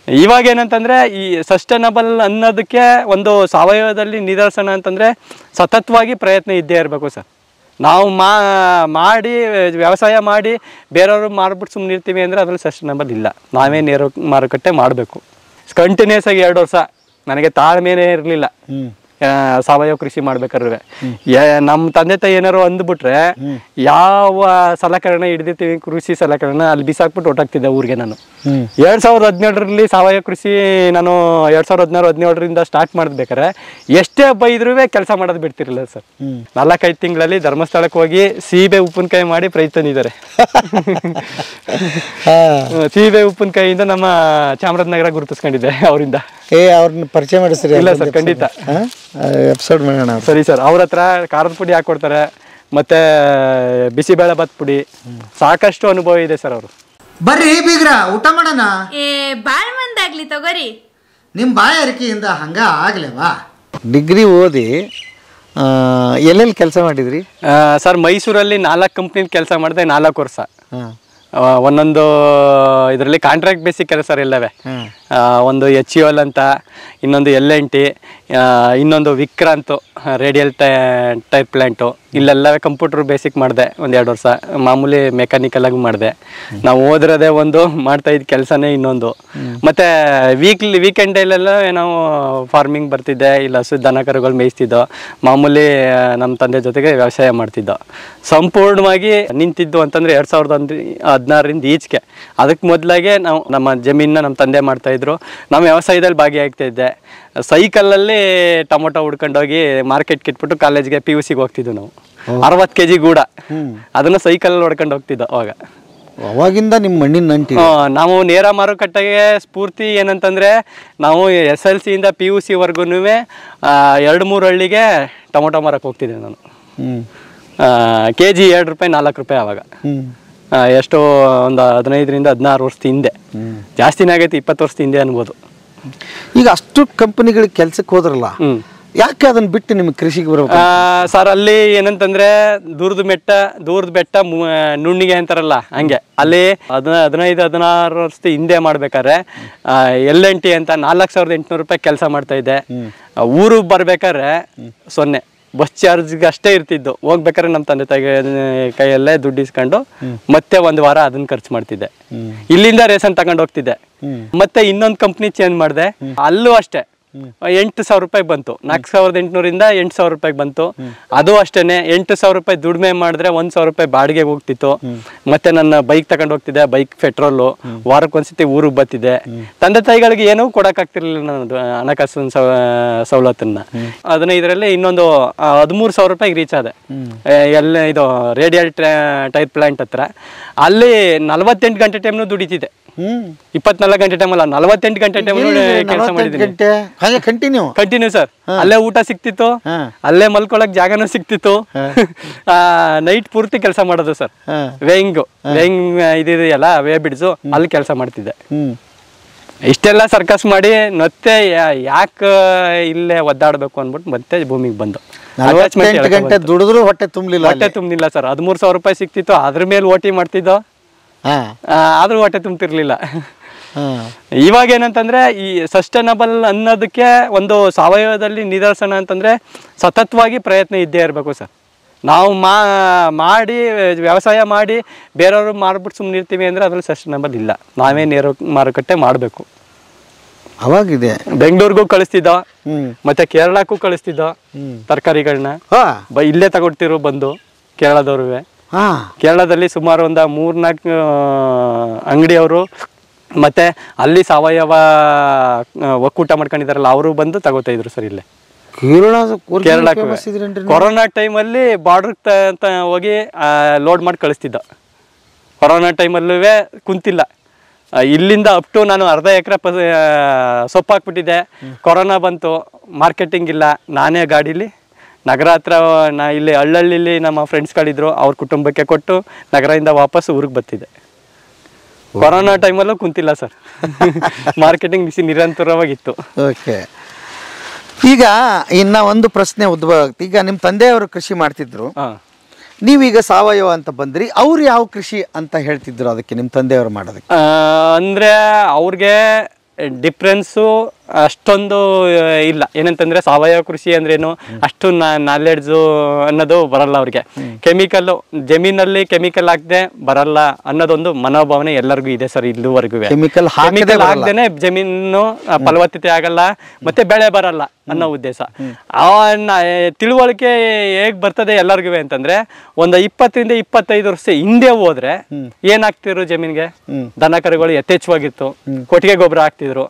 ಇವಾಗ ಏನಂತಂದ್ರೆ ಈ ಸಸ್ಟೈನಬಲ್ ಅನ್ನೋದಕ್ಕೆ ಒಂದು ಸಾವಯವದಲ್ಲಿ ನಿದರ್ಶನ ಅಂತಂದ್ರೆ ಸತತವಾಗಿ ಪ್ರಯತ್ನ ಇದ್ದೇ ಇರಬೇಕು ಸರ್. ನಾವು ಮಾಡಿ ವ್ಯವಸಾಯ ಮಾಡಿ ಬೇರೆಯವರು ಮಾರ್ಬಿಟ್ಟು ಸುಮ್ಮನೆ ಇರ್ತೀವಿ ಅಂದರೆ ಅದ್ರಲ್ಲಿ ಸಸ್ಟೈನಬಲ್ ಇಲ್ಲ. ನಾವೇ ನೇರ ಮಾರುಕಟ್ಟೆ ಮಾಡಬೇಕು. ಕಂಟಿನ್ಯೂಸ್ ಆಗಿ 2 ವರ್ಷ ನನಗೆ ತಾಳ್ಮೆನೇ ಇರಲಿಲ್ಲ ಸಾವಯವ ಕೃಷಿ ಮಾಡ್ಬೇಕಾದ್ರೆ. ನಮ್ಮ ತಂದೆ ತಾಯಿ ಏನಾರು ಅಂದ್ಬಿಟ್ರೆ ಯಾವ ಸಲಕರಣೆ ಹಿಡಿದಿರ್ತೀವಿ ಕೃಷಿ ಸಲಕರಣೆ ಅಲ್ಲಿ ಬಿಸಾಕ್ಬಿಟ್ಟು ಹೊಟ್ಟಾಗ್ತಿದ್ದೆ ಊರಿಗೆ. ನಾನು 2017ರಲ್ಲಿ ಸಾವಯವ ಕೃಷಿ ನಾನು 2016-17ರಿಂದ ಸ್ಟಾರ್ಟ್ ಮಾಡ್ಬೇಕಾರೆ ಎಷ್ಟೇ ಬೈದ್ರೂ ಕೆಲಸ ಮಾಡೋದು ಬಿಡ್ತಿರಲಿಲ್ಲ ಸರ್. 4-5 ತಿಂಗಳಲ್ಲಿ ಧರ್ಮಸ್ಥಳಕ್ಕೆ ಹೋಗಿ ಸೀಬೆ ಉಪ್ಪಿನಕಾಯಿ ಮಾಡಿ ಪ್ರೈಸ್ ತಂದಿದ್ದಾರೆ. ಸೀಬೆ ಉಪ್ಪಿನಕಾಯಿಯಿಂದ ನಮ್ಮ ಚಾಮರಾಜನಗರ ಗುರುತಿಸ್ಕೊಂಡಿದ್ದೆ ಅವರಿಂದ. ಅವ್ರನ್ನ ಪರಿಚಯ ಮಾಡಿಸ್ರಿ? ಇಲ್ಲ ಸರ್, ಖಂಡಿತ ಎಪಿಸೋಡ್ ಮಾಡೋಣ. ಸರಿ ಸರ್. ಅವ್ರ ಹತ್ರ ಖಾರದ ಪುಡಿ ಹಾಕೊಡ್ತಾರೆ, ಮತ್ತೆ ಬಿಸಿಬೇಳೆ ಭತ್ ಪುಡಿ, ಸಾಕಷ್ಟು ಅನುಭವ ಇದೆ ಸರ್ ಅವರು. ಬರ್ರಿ ಬೀಗ್ರ, ಊಟ ಮಾಡೋಣ. ಬಾಳ್ ಮಂದಾಗ್ಲಿ ತಗೋರಿ. ನಿಮ್ಮ ಬಾಯಾರಿಕೆಯಿಂದ ಹಂಗ ಆಗ್ಲೇವಾ? ಡಿಗ್ರಿ ಓದಿ ಎಲ್ಲೆಲ್ಲಿ ಕೆಲಸ ಮಾಡಿದ್ರಿ ಸರ್? ಮೈಸೂರಲ್ಲಿ 4 ಕಂಪ್ನಿಲಿ ಕೆಲಸ ಮಾಡಿದೆ, 4 ವರ್ಷ. ಒಂದೊಂದು ಇದರಲ್ಲಿ ಕಾಂಟ್ರಾಕ್ಟ್ ಬೇಸಿಕ್ ಕೆಲಸ ಸರ್ ಎಲ್ಲವೇ. ಒಂದು HUL ಅಂತ, ಇನ್ನೊಂದು L&T, ಇನ್ನೊಂದು ವಿಕ್ರಾಂತ್ ರೇಡಿಯಲ್ ಟೈರ್ ಪ್ಲ್ಯಾಂಟು. ಇಲ್ಲೆಲ್ಲವೇ ಕಂಪ್ಯೂಟರ್ ಬೇಸಿಕ್ ಮಾಡಿದೆ 1-2 ವರ್ಷ. ಮಾಮೂಲಿ ಮೆಕ್ಯಾನಿಕಲ್ ಆಗಿ ಮಾಡಿದೆ. ನಾವು ಓದಿರೋದೇ ಒಂದು, ಮಾಡ್ತಾ ಇದ್ದ ಕೆಲಸನೇ ಇನ್ನೊಂದು. ಮತ್ತು ವೀಕೆಂಡಲ್ಲೆಲ್ಲ ನಾವು ಫಾರ್ಮಿಂಗ್ ಬರ್ತಿದ್ದೆ, ಇಲ್ಲ ದನ ಕರುಗಳು ಮೇಯಿಸ್ತಿದ್ದೋ, ಮಾಮೂಲಿ ನಮ್ಮ ತಂದೆ ಜೊತೆಗೆ ವ್ಯವಸಾಯ ಮಾಡ್ತಿದ್ದೋ. ಸಂಪೂರ್ಣವಾಗಿ ನಿಂತಿದ್ದು ಅಂತಂದರೆ 2016ರಿಂದ ಈಚೆಗೆ. ಅದಕ್ಕೆ ಮೊದಲಾಗೆ ನಾವು ನಮ್ಮ ಜಮೀನನ್ನ ನಮ್ಮ ತಂದೆ ಮಾಡ್ತಾಯಿದ್ರು, ನಾವು ವ್ಯವಸಾಯದಲ್ಲಿ ಭಾಗಿಯಾಗ್ತಾ ಇದ್ದೆ. ಸೈಕಲಲ್ಲಿ ಟೊಮೊಟೊ ಹುಡ್ಕೊಂಡೋಗಿ ಮಾರ್ಕೆಟ್ಗೆ ಇಟ್ಬಿಟ್ಟು ಕಾಲೇಜ್ಗೆ PUCಗೆ ಹೋಗ್ತಿದ್ವು ನಾವು. 60 kg ಗೂಡ ಅದನ್ನು ಸೈಕಲಲ್ಲಿ ಹೊಡ್ಕೊಂಡು ಹೋಗ್ತಿದ್ದೋ ಅವಾಗ. ಅವಾಗಿಂದ ನಿಮ್ಮ ಮಣ್ಣಿನ ನಂಟಿ. ನಾವು ನೇರ ಮಾರುಕಟ್ಟೆಗೆ ಸ್ಫೂರ್ತಿ ಏನಂತಂದರೆ, ನಾವು SLCಯಿಂದ PUCವರೆಗೂ 2-3 ಹಳ್ಳಿಗೆ ಟೊಮೊಟೊ ಮಾರಕ್ಕೆ ಹೋಗ್ತಿದ್ದೆ ನಾನು. kg 2 ರೂಪಾಯಿ 4 ರೂಪಾಯಿ ಆವಾಗ. ಎಷ್ಟೋ ಒಂದು 15-16 ವರ್ಷದ ಹಿಂದೆ. ಜಾಸ್ತಿನೇ ಆಗೈತಿ, 20 ವರ್ಷದ ಹಿಂದೆ ಅನ್ಬೋದು. ಈಗ ಅಷ್ಟು ಕಂಪನಿಗಳಿಗೆ ಕೆಲ್ಸಕ್ಕೆ ಹೋದ್ರಲ್ಲ, ಯಾಕೆ ಅದನ್ನ ಬಿಟ್ಟು ನಿಮ್ಗೆ ಕೃಷಿಗೆ ಬರ್ಬೇಕು ಸರ್? ಅಲ್ಲಿ ಏನಂತಂದ್ರೆ ದೂರದ ಬೆಟ್ಟ ನುಣ್ಣಿಗೆ ಅಂತಾರಲ್ಲ, ಹಂಗೆ ಅಲ್ಲಿ 15-16 ವರ್ಷದ ಹಿಂದೆ ಮಾಡ್ಬೇಕಾದ್ರೆ L&T ಅಂತ 4800 ರೂಪಾಯಿ ಕೆಲಸ ಮಾಡ್ತಾ ಇದ್ದೆ. ಊರಿಗೆ ಬರ್ಬೇಕಾದ್ರೆ 0 ಬಸ್ ಚಾರ್ಜ್ಗೆ ಅಷ್ಟೇ ಇರ್ತಿದ್ದು. ಹೋಗ್ಬೇಕಾದ್ರೆ ನಮ್ಮ ತಂದೆ ತಾಯಿಗೆ ಕೈಯಲ್ಲೇ ದುಡ್ಡು ಇಸ್ಕೊಂಡು ಮತ್ತೆ 1 ವಾರ ಅದನ್ನ ಖರ್ಚು ಮಾಡ್ತಿದ್ದೆ. ಇಲ್ಲಿಂದ ರೇಷನ್ ತಗೊಂಡು ಹೋಗ್ತಿದ್ದೆ. ಮತ್ತೆ ಇನ್ನೊಂದು ಕಂಪ್ನಿ ಚೇಂಜ್ ಮಾಡಿದೆ, ಅಲ್ಲೂ ಅಷ್ಟೇ 8,000 ರೂಪಾಯಿ ಬಂತು. 4800ರಿಂದ 8,000 ರೂಪಾಯಿ ಬಂತು. ಅದು ಅಷ್ಟೇನೆ 8,000 ರೂಪಾಯಿ ದುಡಿಮೆ ಮಾಡಿದ್ರೆ 1,000 ರೂಪಾಯಿ ಬಾಡಿಗೆ ಹೋಗ್ತಿತ್ತು. ಮತ್ತೆ ನನ್ನ ಬೈಕ್ ತಗೊಂಡು ಹೋಗ್ತಿದ್ದೆ, ಬೈಕ್ ಪೆಟ್ರೋಲು. ವಾರಕ್ಕೊಂದ್ಸತಿ ಊರಿಗೆ ಬರ್ತಿದ್ದೆ. ತಂದೆ ತಾಯಿಗಳಿಗೆ ಏನೂ ಕೊಡೋಕ್ಕಾಗ್ತಿರ್ಲಿಲ್ಲ ನಾನು ಹಣಕಾಸಿನ ಸವಲತ್ತನ್ನ. 15ರಲ್ಲಿ ಇನ್ನೊಂದು 13,000 ರೂಪಾಯಿಗೆ ರೀಚ್ ಆದೆ. ಇದು ರೇಡಿಯಲ್ ಟೈರ್ ಪ್ಲಾಂಟ್ ಹತ್ರ. ಅಲ್ಲಿ 48 ಗಂಟೆ ಟೈಮ್ನು ದುಡಿತಿದ್ದೆ. 24 ಗಂಟೆ ಟೈಮ್ ಅಲ್ಲ, 48 ಗಂಟೆ ಟೈಮ್ ಕೆಲಸ ಮಾಡಿದ್ದೀನಿ. Continue sir. ಅಲ್ಲೇ ಊಟ ಸಿಕ್ತಿತ್ತು, ಅಲ್ಲೇ ಮಲ್ಕೊಳಕ್ ಜಾಗನೂ ಸಿಕ್ತಿತ್ತು. ನೈಟ್ ಪೂರ್ತಿ ಕೆಲಸ ಮಾಡೋದು ಸರ್. ವೇಯಿಂಗ್ ಇದೆಯಲ್ಲ, ವೇ ಬಿಡ್ಸು, ಅಲ್ಲಿ ಕೆಲಸ ಮಾಡ್ತಿದ್ದೆ. ಇಷ್ಟೆಲ್ಲ ಸರ್ಕಸ್ ಮಾಡಿ ಮತ್ತೆ ಯಾಕೆ ಇಲ್ಲೇ ಒದ್ದಾಡ್ಬೇಕು ಅಂದ್ಬಿಟ್ಟು ಮತ್ತೆ ಭೂಮಿಗೆ ಬಂದು. 48 ಗಂಟೆ ದುಡಿದ್ರು ಹೊಟ್ಟೆ ತುಂಬಲಿಲ್ಲ ಸರ್. 13,000 ರೂಪಾಯಿ ಸಿಕ್ತಿತ್ತು, ಅದ್ರ ಮೇಲೆ ಓಟಿ ಮಾಡ್ತಿದ್ದೋ, ಆದ್ರೂ ಹೊಟ್ಟೆ ತುಂಬ್ತಿರ್ಲಿಲ್ಲ. ಇವಾಗ ಏನಂತಂದ್ರೆ ಈ ಸಸ್ಟೈನಬಲ್ ಅನ್ನೋದಕ್ಕೆ ಒಂದು ಸಾವಯವದಲ್ಲಿ ನಿದರ್ಶನ ಅಂತಂದ್ರೆ ಸತತವಾಗಿ ಪ್ರಯತ್ನ ಇದ್ದೇ ಇರಬೇಕು ಸರ್. ನಾವು ಮಾಡಿ ವ್ಯವಸಾಯ ಮಾಡಿ ಬೇರೆಯವರು ಮಾರ್ಬಿಟ್ಟು ಸುಮ್ಮನೆ ಇರ್ತೀವಿ ಅಂದರೆ ಅದ್ರಲ್ಲಿ ಸಸ್ಟೈನಬಲ್ ಇಲ್ಲ. ನಾವೇ ನೇರ ಮಾರುಕಟ್ಟೆ ಮಾಡಬೇಕು. ಅವಾಗಿದೆ ಬೆಂಗಳೂರಿಗೂ ಕಳಿಸ್ತಿದ್ದೋ, ಮತ್ತೆ ಕೇರಳಕ್ಕೂ ಕಳಿಸ್ತಿದ್ದೋ ತರಕಾರಿಗಳನ್ನ. ಇಲ್ಲೇ ತಗೊಡ್ತಿರೋ ಬಂದು ಕೇರಳದವ್ರುವೆ. ಕೇರಳದಲ್ಲಿ ಸುಮಾರು ಒಂದು 3-4 ಅಂಗಡಿಯವರು ಮತ್ತೆ ಅಲ್ಲಿ ಸಾವಯವ ಒಕ್ಕೂಟ ಮಾಡ್ಕೊಂಡಿದಾರಲ್ಲ, ಅವರು ಬಂದು ತಗೋತಾ ಇದ್ರು ಸರ್ ಇಲ್ಲೇ. ಕೇರಳಕ್ಕೆ ಕೊರೋನಾ ಟೈಮಲ್ಲಿ ಬಾರ್ಡರ್ ಅಂತ ಹೋಗಿ ಲೋಡ್ ಮಾಡಿ ಕಳಿಸ್ತಿದ್ದ. ಕೊರೋನಾ ಟೈಮಲ್ಲೂ ಕುಂತಿಲ್ಲ. ಇಲ್ಲಿಂದ ಅಪ್ ಟು ನಾನು 1/2 ಎಕರೆ ಸೊಪ್ಪು ಹಾಕ್ಬಿಟ್ಟಿದ್ದೆ. ಕೊರೋನಾ ಬಂತು, ಮಾರ್ಕೆಟಿಂಗ್ ಇಲ್ಲ. ನಾನೇ ಗಾಡೀಲಿ ನಗರ ಹತ್ರ ಇಲ್ಲಿ ಹಳ್ಳಳ್ಳಿಲಿ ನಮ್ಮ ಫ್ರೆಂಡ್ಸ್ಗಳಿದ್ರು, ಅವ್ರ ಕುಟುಂಬಕ್ಕೆ ಕೊಟ್ಟು ನಗರದಿಂದ ವಾಪಸ್ ಊರಿಗೆ ಬರ್ತಿದ್ದೆ. ಕೊರೋನಾ ಟೈಮಲ್ಲೂ ಕುಂತಿಲ್ಲ ಸರ್. ಮಾರ್ಕೆಟಿಂಗ್ ಬಿಸಿ ನಿರಂತರವಾಗಿತ್ತು. ಓಕೆ. ಈಗ ಇನ್ನ ಒಂದು ಪ್ರಶ್ನೆ ಉದ್ಭವ ಆಗುತ್ತೆ. ಈಗ ನಿಮ್ಮ ತಂದೆಯವರು ಕೃಷಿ ಮಾಡ್ತಿದ್ರು, ನೀವೀಗ ಸಾವಯವ ಅಂತ ಬಂದ್ರಿ. ಅವ್ರು ಯಾವ ಕೃಷಿ ಅಂತ ಹೇಳ್ತಿದ್ರು ಅದಕ್ಕೆ ನಿಮ್ಮ ತಂದೆಯವರು ಮಾಡೋದಕ್ಕೆ? ಅಂದ್ರೆ ಅವ್ರಿಗೆ ಡಿಫ್ರೆನ್ಸು ಅಷ್ಟೊಂದು ಇಲ್ಲ. ಏನಂತಂದ್ರೆ ಸಾವಯವ ಕೃಷಿ ಅಂದ್ರೇನು ಅಷ್ಟು ನಾಲೆಡ್ಜು ಅನ್ನೋದು ಬರಲ್ಲ ಅವ್ರಿಗೆ. ಕೆಮಿಕಲ್ಲು ಜಮೀನಲ್ಲಿ ಕೆಮಿಕಲ್ ಹಾಕದೆ ಬರಲ್ಲ ಅನ್ನೋದೊಂದು ಮನೋಭಾವನೆ ಎಲ್ಲರಿಗೂ ಇದೆ ಸರ್ ಇಲ್ಲಿವರೆಗೂ. ಕೆಮಿಕಲ್ ಹಾಕದೇನೆ ಜಮೀನು ಫಲವತ್ತತೆ ಆಗಲ್ಲ ಮತ್ತೆ ಬೆಳೆ ಬರಲ್ಲ ಅನ್ನೋ ಉದ್ದೇಶ. ತಿಳುವಳಿಕೆ ಹೇಗ್ ಬರ್ತದೆ ಎಲ್ಲರಿಗೂ ಅಂತಂದ್ರೆ ಒಂದು 20-25 ವರ್ಷ ಹಿಂದೆ ಹೋದ್ರೆ ಏನಾಗ್ತಿದ್ರು ಜಮೀನ್ಗೆ, ದನ ಕರುಗಳು ಯಥೇಚ್ಛವಾಗಿತ್ತು, ಕೊಟ್ಟಿಗೆ ಗೊಬ್ಬರ ಹಾಕ್ತಿದ್ರು.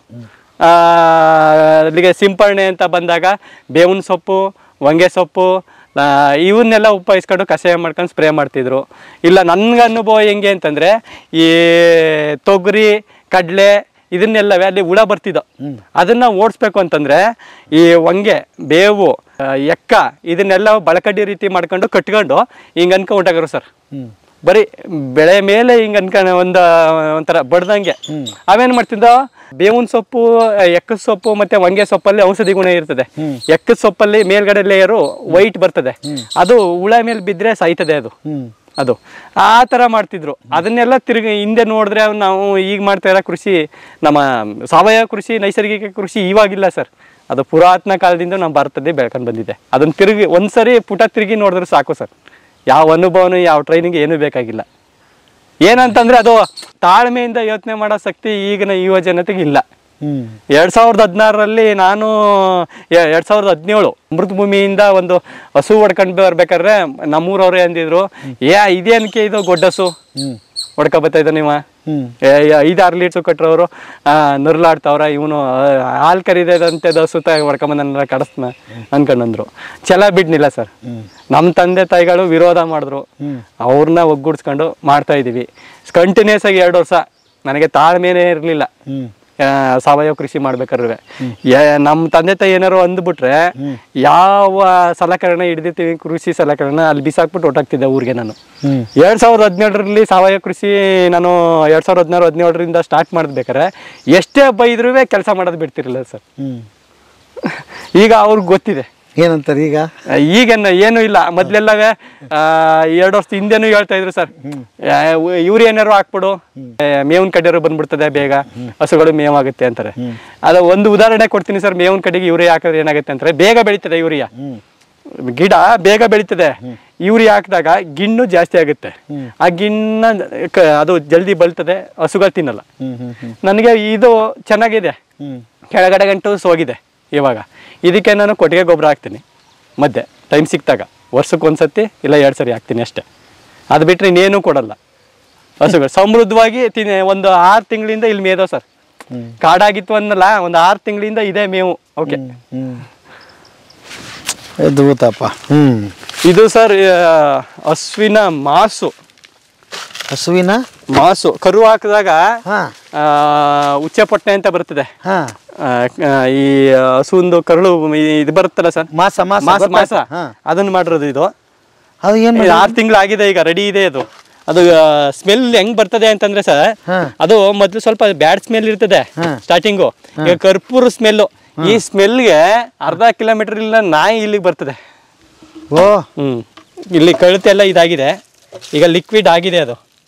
ಅಲ್ಲಿಗೆ ಸಿಂಪರಣೆ ಅಂತ ಬಂದಾಗ ಬೇವಿನ ಸೊಪ್ಪು, ಹೊಂಗೆ ಸೊಪ್ಪು ಇವನ್ನೆಲ್ಲ ಉಪಯೋಗಿಸ್ಕೊಂಡು ಕಷಾಯ ಮಾಡ್ಕೊಂಡು ಸ್ಪ್ರೇ ಮಾಡ್ತಿದ್ರು. ಇಲ್ಲ ನನ್ಗೆ ಅನುಭವ ಹೆಂಗೆ ಅಂತಂದ್ರೆ ಈ ತೊಗರಿ ಕಡಲೆ ಇದನ್ನೆಲ್ಲವೇ ಅಲ್ಲಿ ಹುಳ ಬರ್ತಿದ್ದೋ ಅದನ್ನ ಓಡಿಸ್ಬೇಕು ಅಂತಂದ್ರೆ ಈ ಹೊಂಗೆ ಬೇವು ಎಕ್ಕ ಇದನ್ನೆಲ್ಲ ಬಳಕಡ್ಡಿ ರೀತಿ ಮಾಡ್ಕೊಂಡು ಕಟ್ಕೊಂಡು ಹಿಂಗ ಅನ್ಕೊ ಹೊಂಟಾಗರು ಸರ್. ಬರೀ ಬೆಳೆ ಮೇಲೆ ಹಿಂಗ ಅನ್ಕೊಂಡು ಒಂಥರ ಬಡ್ದಂಗೆ ಅವೇನ್ ಮಾಡ್ತಿದ್ದ ಬೇವಿನ ಸೊಪ್ಪು, ಎಕ್ಕದ ಸೊಪ್ಪು ಮತ್ತೆ ಹೊಂಗೆ ಸೊಪ್ಪಲ್ಲಿ ಔಷಧಿ ಗುಣ ಇರ್ತದೆ. ಎಕ್ಕದ ಸೊಪ್ಪಲ್ಲಿ ಮೇಲ್ಗಡೆ ಲೇಯರು ವೈಟ್ ಬರ್ತದೆ, ಅದು ಹುಳ ಮೇಲೆ ಬಿದ್ರೆ ಸಾಯ್ತದೆ ಅದು ಆ ತರ ಮಾಡ್ತಿದ್ರು. ಅದನ್ನೆಲ್ಲ ತಿರುಗಿ ಹಿಂದೆ ನೋಡಿದ್ರೆ ನಾವು ಈಗ ಮಾಡ್ತಾ ಇರೋ ಕೃಷಿ, ನಮ್ಮ ಸಾವಯವ ಕೃಷಿ, ನೈಸರ್ಗಿಕ ಕೃಷಿ ಇವಾಗಿಲ್ಲ ಸರ್. ಅದು ಪುರಾತನ ಕಾಲದಿಂದ ನಮ್ಮ ಭಾರತದಲ್ಲಿ ಬೆಳ್ಕೊಂಡು ಬಂದಿದೆ. ಅದನ್ನ ತಿರುಗಿ ಒಂದ್ಸರಿ ಪುಟ ತಿರುಗಿ ನೋಡಿದ್ರೆ ಸಾಕು ಸರ್. ಯಾವ ಅನುಭವನೂ ಯಾವ ಟ್ರೈನಿಂಗ್ ಏನೂ ಬೇಕಾಗಿಲ್ಲ. ಏನಂತಂದ್ರೆ ಅದು ತಾಳ್ಮೆಯಿಂದ ಯೋಚನೆ ಮಾಡೋ ಶಕ್ತಿ ಈಗಿನ ಯುವ ಜನತೆಗೆ ಇಲ್ಲ. 2016ರಲ್ಲಿ ನಾನು 2017 ಅಮೃತ ಭೂಮಿಯಿಂದ ಒಂದು ಹಸು ಹೊಡ್ಕೊಂಡು ಬರ್ಬೇಕಾದ್ರೆ ನಮ್ಮೂರವ್ರೆ ಅಂದಿದ್ರು, ಇದೇನಕ್ಕೆ ಇದು ಗೊಡ್ಡಸು ಹೊಡ್ಕೊ ಬರ್ತಾ ಇದ್ದ ನೀವು 5-6 ಲೀಟ್ರ್ ಕೊಟ್ಟರವರು ನುರ್ಲಾಡ್ತಾವ್ರ, ಇವನು ಹಾಲು ಕರೀದಂತೆ ಹಸು ಹೊಡ್ಕೊಂಬಂದ ಕಡಸ್ನ ಅನ್ಕೊಂಡ್ರು. ಛಲ ಬಿಡ್ನಿಲ್ಲ ಸರ್. ನಮ್ಮ ತಂದೆ ತಾಯಿಗಳು ವಿರೋಧ ಮಾಡಿದ್ರು, ಅವ್ರನ್ನ ಒಗ್ಗೂಡ್ಸ್ಕೊಂಡು ಮಾಡ್ತಾ ಇದೀವಿ ಕಂಟಿನ್ಯೂಸ್ ಆಗಿ 2 ವರ್ಷ. ನನಗೆ ತಾಳ್ಮೆನೇ ಇರಲಿಲ್ಲ ಸಾವಯವ ಕೃಷಿ ಮಾಡ್ಬೇಕಾದ್ರೆ. ನಮ್ಮ ತಂದೆ ತಾಯಿ ಏನಾರು ಅಂದ್ಬಿಟ್ರೆ ಯಾವ ಸಲಕರಣೆ ಹಿಡಿದಿರ್ತೀವಿ ಕೃಷಿ ಸಲಕರಣೆ ಅಲ್ಲಿ ಬಿಸಾಕ್ಬಿಟ್ಟು ಹೊಟ್ಟಾಗ್ತಿದ್ದೆ ಊರಿಗೆ. ನಾನು 2017ರಲ್ಲಿ ಸಾವಯವ ಕೃಷಿ ನಾನು 2016-17ರಿಂದ ಸ್ಟಾರ್ಟ್ ಮಾಡ್ಬೇಕಾರೆ ಎಷ್ಟೇ ಬೈದ್ರೂ ಕೆಲಸ ಮಾಡೋದು ಬಿಡ್ತಿರಲಿಲ್ಲ ಸರ್. ಈಗ ಅವ್ರಿಗೆ ಗೊತ್ತಿದೆ ಏನಂತಾರೆ ಈಗ ಏನು ಇಲ್ಲ. ಮೊದ್ಲೆಲ್ಲ 2 ವರ್ಷದ ಹಿಂದೆನೂ ಹೇಳ್ತಾ ಇದ್ರು ಸರ್, ಇವ್ರು ಏನಾರು ಹಾಕ್ಬಿಡು ಮೇವಿನ ಕಡ್ಡಿಯರು ಬಂದ್ಬಿಡ್ತದೆ ಬೇಗ, ಹಸುಗಳು ಮೇವಾಗುತ್ತೆ ಅಂತಾರೆ. ಅದ ಒಂದು ಉದಾಹರಣೆ ಕೊಡ್ತೀನಿ ಸರ್. ಮೇವಿನ ಕಡ್ಡಿಗೆ ಯೂರಿಯಾ ಹಾಕಿದ್ರೆ ಏನಾಗುತ್ತೆ ಅಂತಾರೆ, ಬೇಗ ಬೆಳೀತದೆ ಯೂರಿಯಾ, ಗಿಡ ಬೇಗ ಬೆಳೀತದೆ. ಯೂರಿಯಾ ಹಾಕಿದಾಗ ಗಿಣ್ಣು ಜಾಸ್ತಿ ಆಗುತ್ತೆ, ಆ ಗಿಣ್ಣ ಅದು ಜಲ್ದಿ ಬಲ್ತದೆ, ಹಸುಗಳು ತಿನ್ನಲ್ಲ. ನನಗೆ ಇದು ಚೆನ್ನಾಗಿದೆ, ಕೆಳಗಡೆ ಗಂಟು ಸೋಗಿದೆ. ಇವಾಗ ಇದಕ್ಕೆ ನಾನು ಕೊಟ್ಟಿಗೆ ಗೊಬ್ಬರ ಹಾಕ್ತೀನಿ ಮಧ್ಯೆ ಟೈಮ್ ಸಿಕ್ತಾಗ, ವರ್ಷಕ್ಕೆ ಒಂದ್ಸತಿ ಇಲ್ಲ 2 ಸರಿ ಹಾಕ್ತೀನಿ ಅಷ್ಟೇ. ಅದು ಬಿಟ್ಟರೆ ಇನ್ನೇನು ಕೊಡಲ್ಲ. ಹಸುಗಳು ಸಮೃದ್ಧವಾಗಿ ಒಂದು 6 ತಿಂಗಳಿಂದ ಇಲ್ಲಿ ಮೇದೋ ಸರ್. ಕಾಡಾಗಿತ್ತು ಅನ್ನಲ್ಲ, ಒಂದು 6 ತಿಂಗಳಿಂದ ಇದೆ ಮೇವು. ಓಕೆ, ಇದು ಸರ್ ಹಸುವಿನ ಮಾಸು ಕರು ಹಾಕಿದಾಗ ಉಚ್ಚೆ ಪೊಟ್ಟೆ ಅಂತ ಬರ್ತದೆ. ಈ ಹಸುಂದು ಕರುಳು ಇದು ಬರುತ್ತಲ್ಲ ಸರ್, ಮಾಸ ಅದನ್ನ ಮಾಡಿರೋದು. ಇದು 6 ತಿಂಗಳು ಆಗಿದೆ, ಈಗ ರೆಡಿ ಇದೆ. ಅದು ಸ್ಮೆಲ್ ಹೆಂಗ್ ಬರ್ತದೆ ಅಂತಂದ್ರೆ ಸರ್, ಅದು ಮೊದ್ಲು ಸ್ವಲ್ಪ ಬ್ಯಾಡ್ ಸ್ಮೆಲ್ ಇರ್ತದೆ ಸ್ಟಾರ್ಟಿಂಗು. ಈಗ ಕರ್ಪೂರ ಸ್ಮೆಲ್, ಈ ಸ್ಮೆಲ್ಗೆ ಅರ್ಧ ಕಿಲೋಮೀಟರ್ ಇಲ್ಲ ನಾಯಿ ಇಲ್ಲಿಗೆ ಬರ್ತದೆ. ಇಲ್ಲಿ ಕழுತೆಲ್ಲ ಇದಾಗಿದೆ, ಈಗ ಲಿಕ್ವಿಡ್ ಆಗಿದೆ.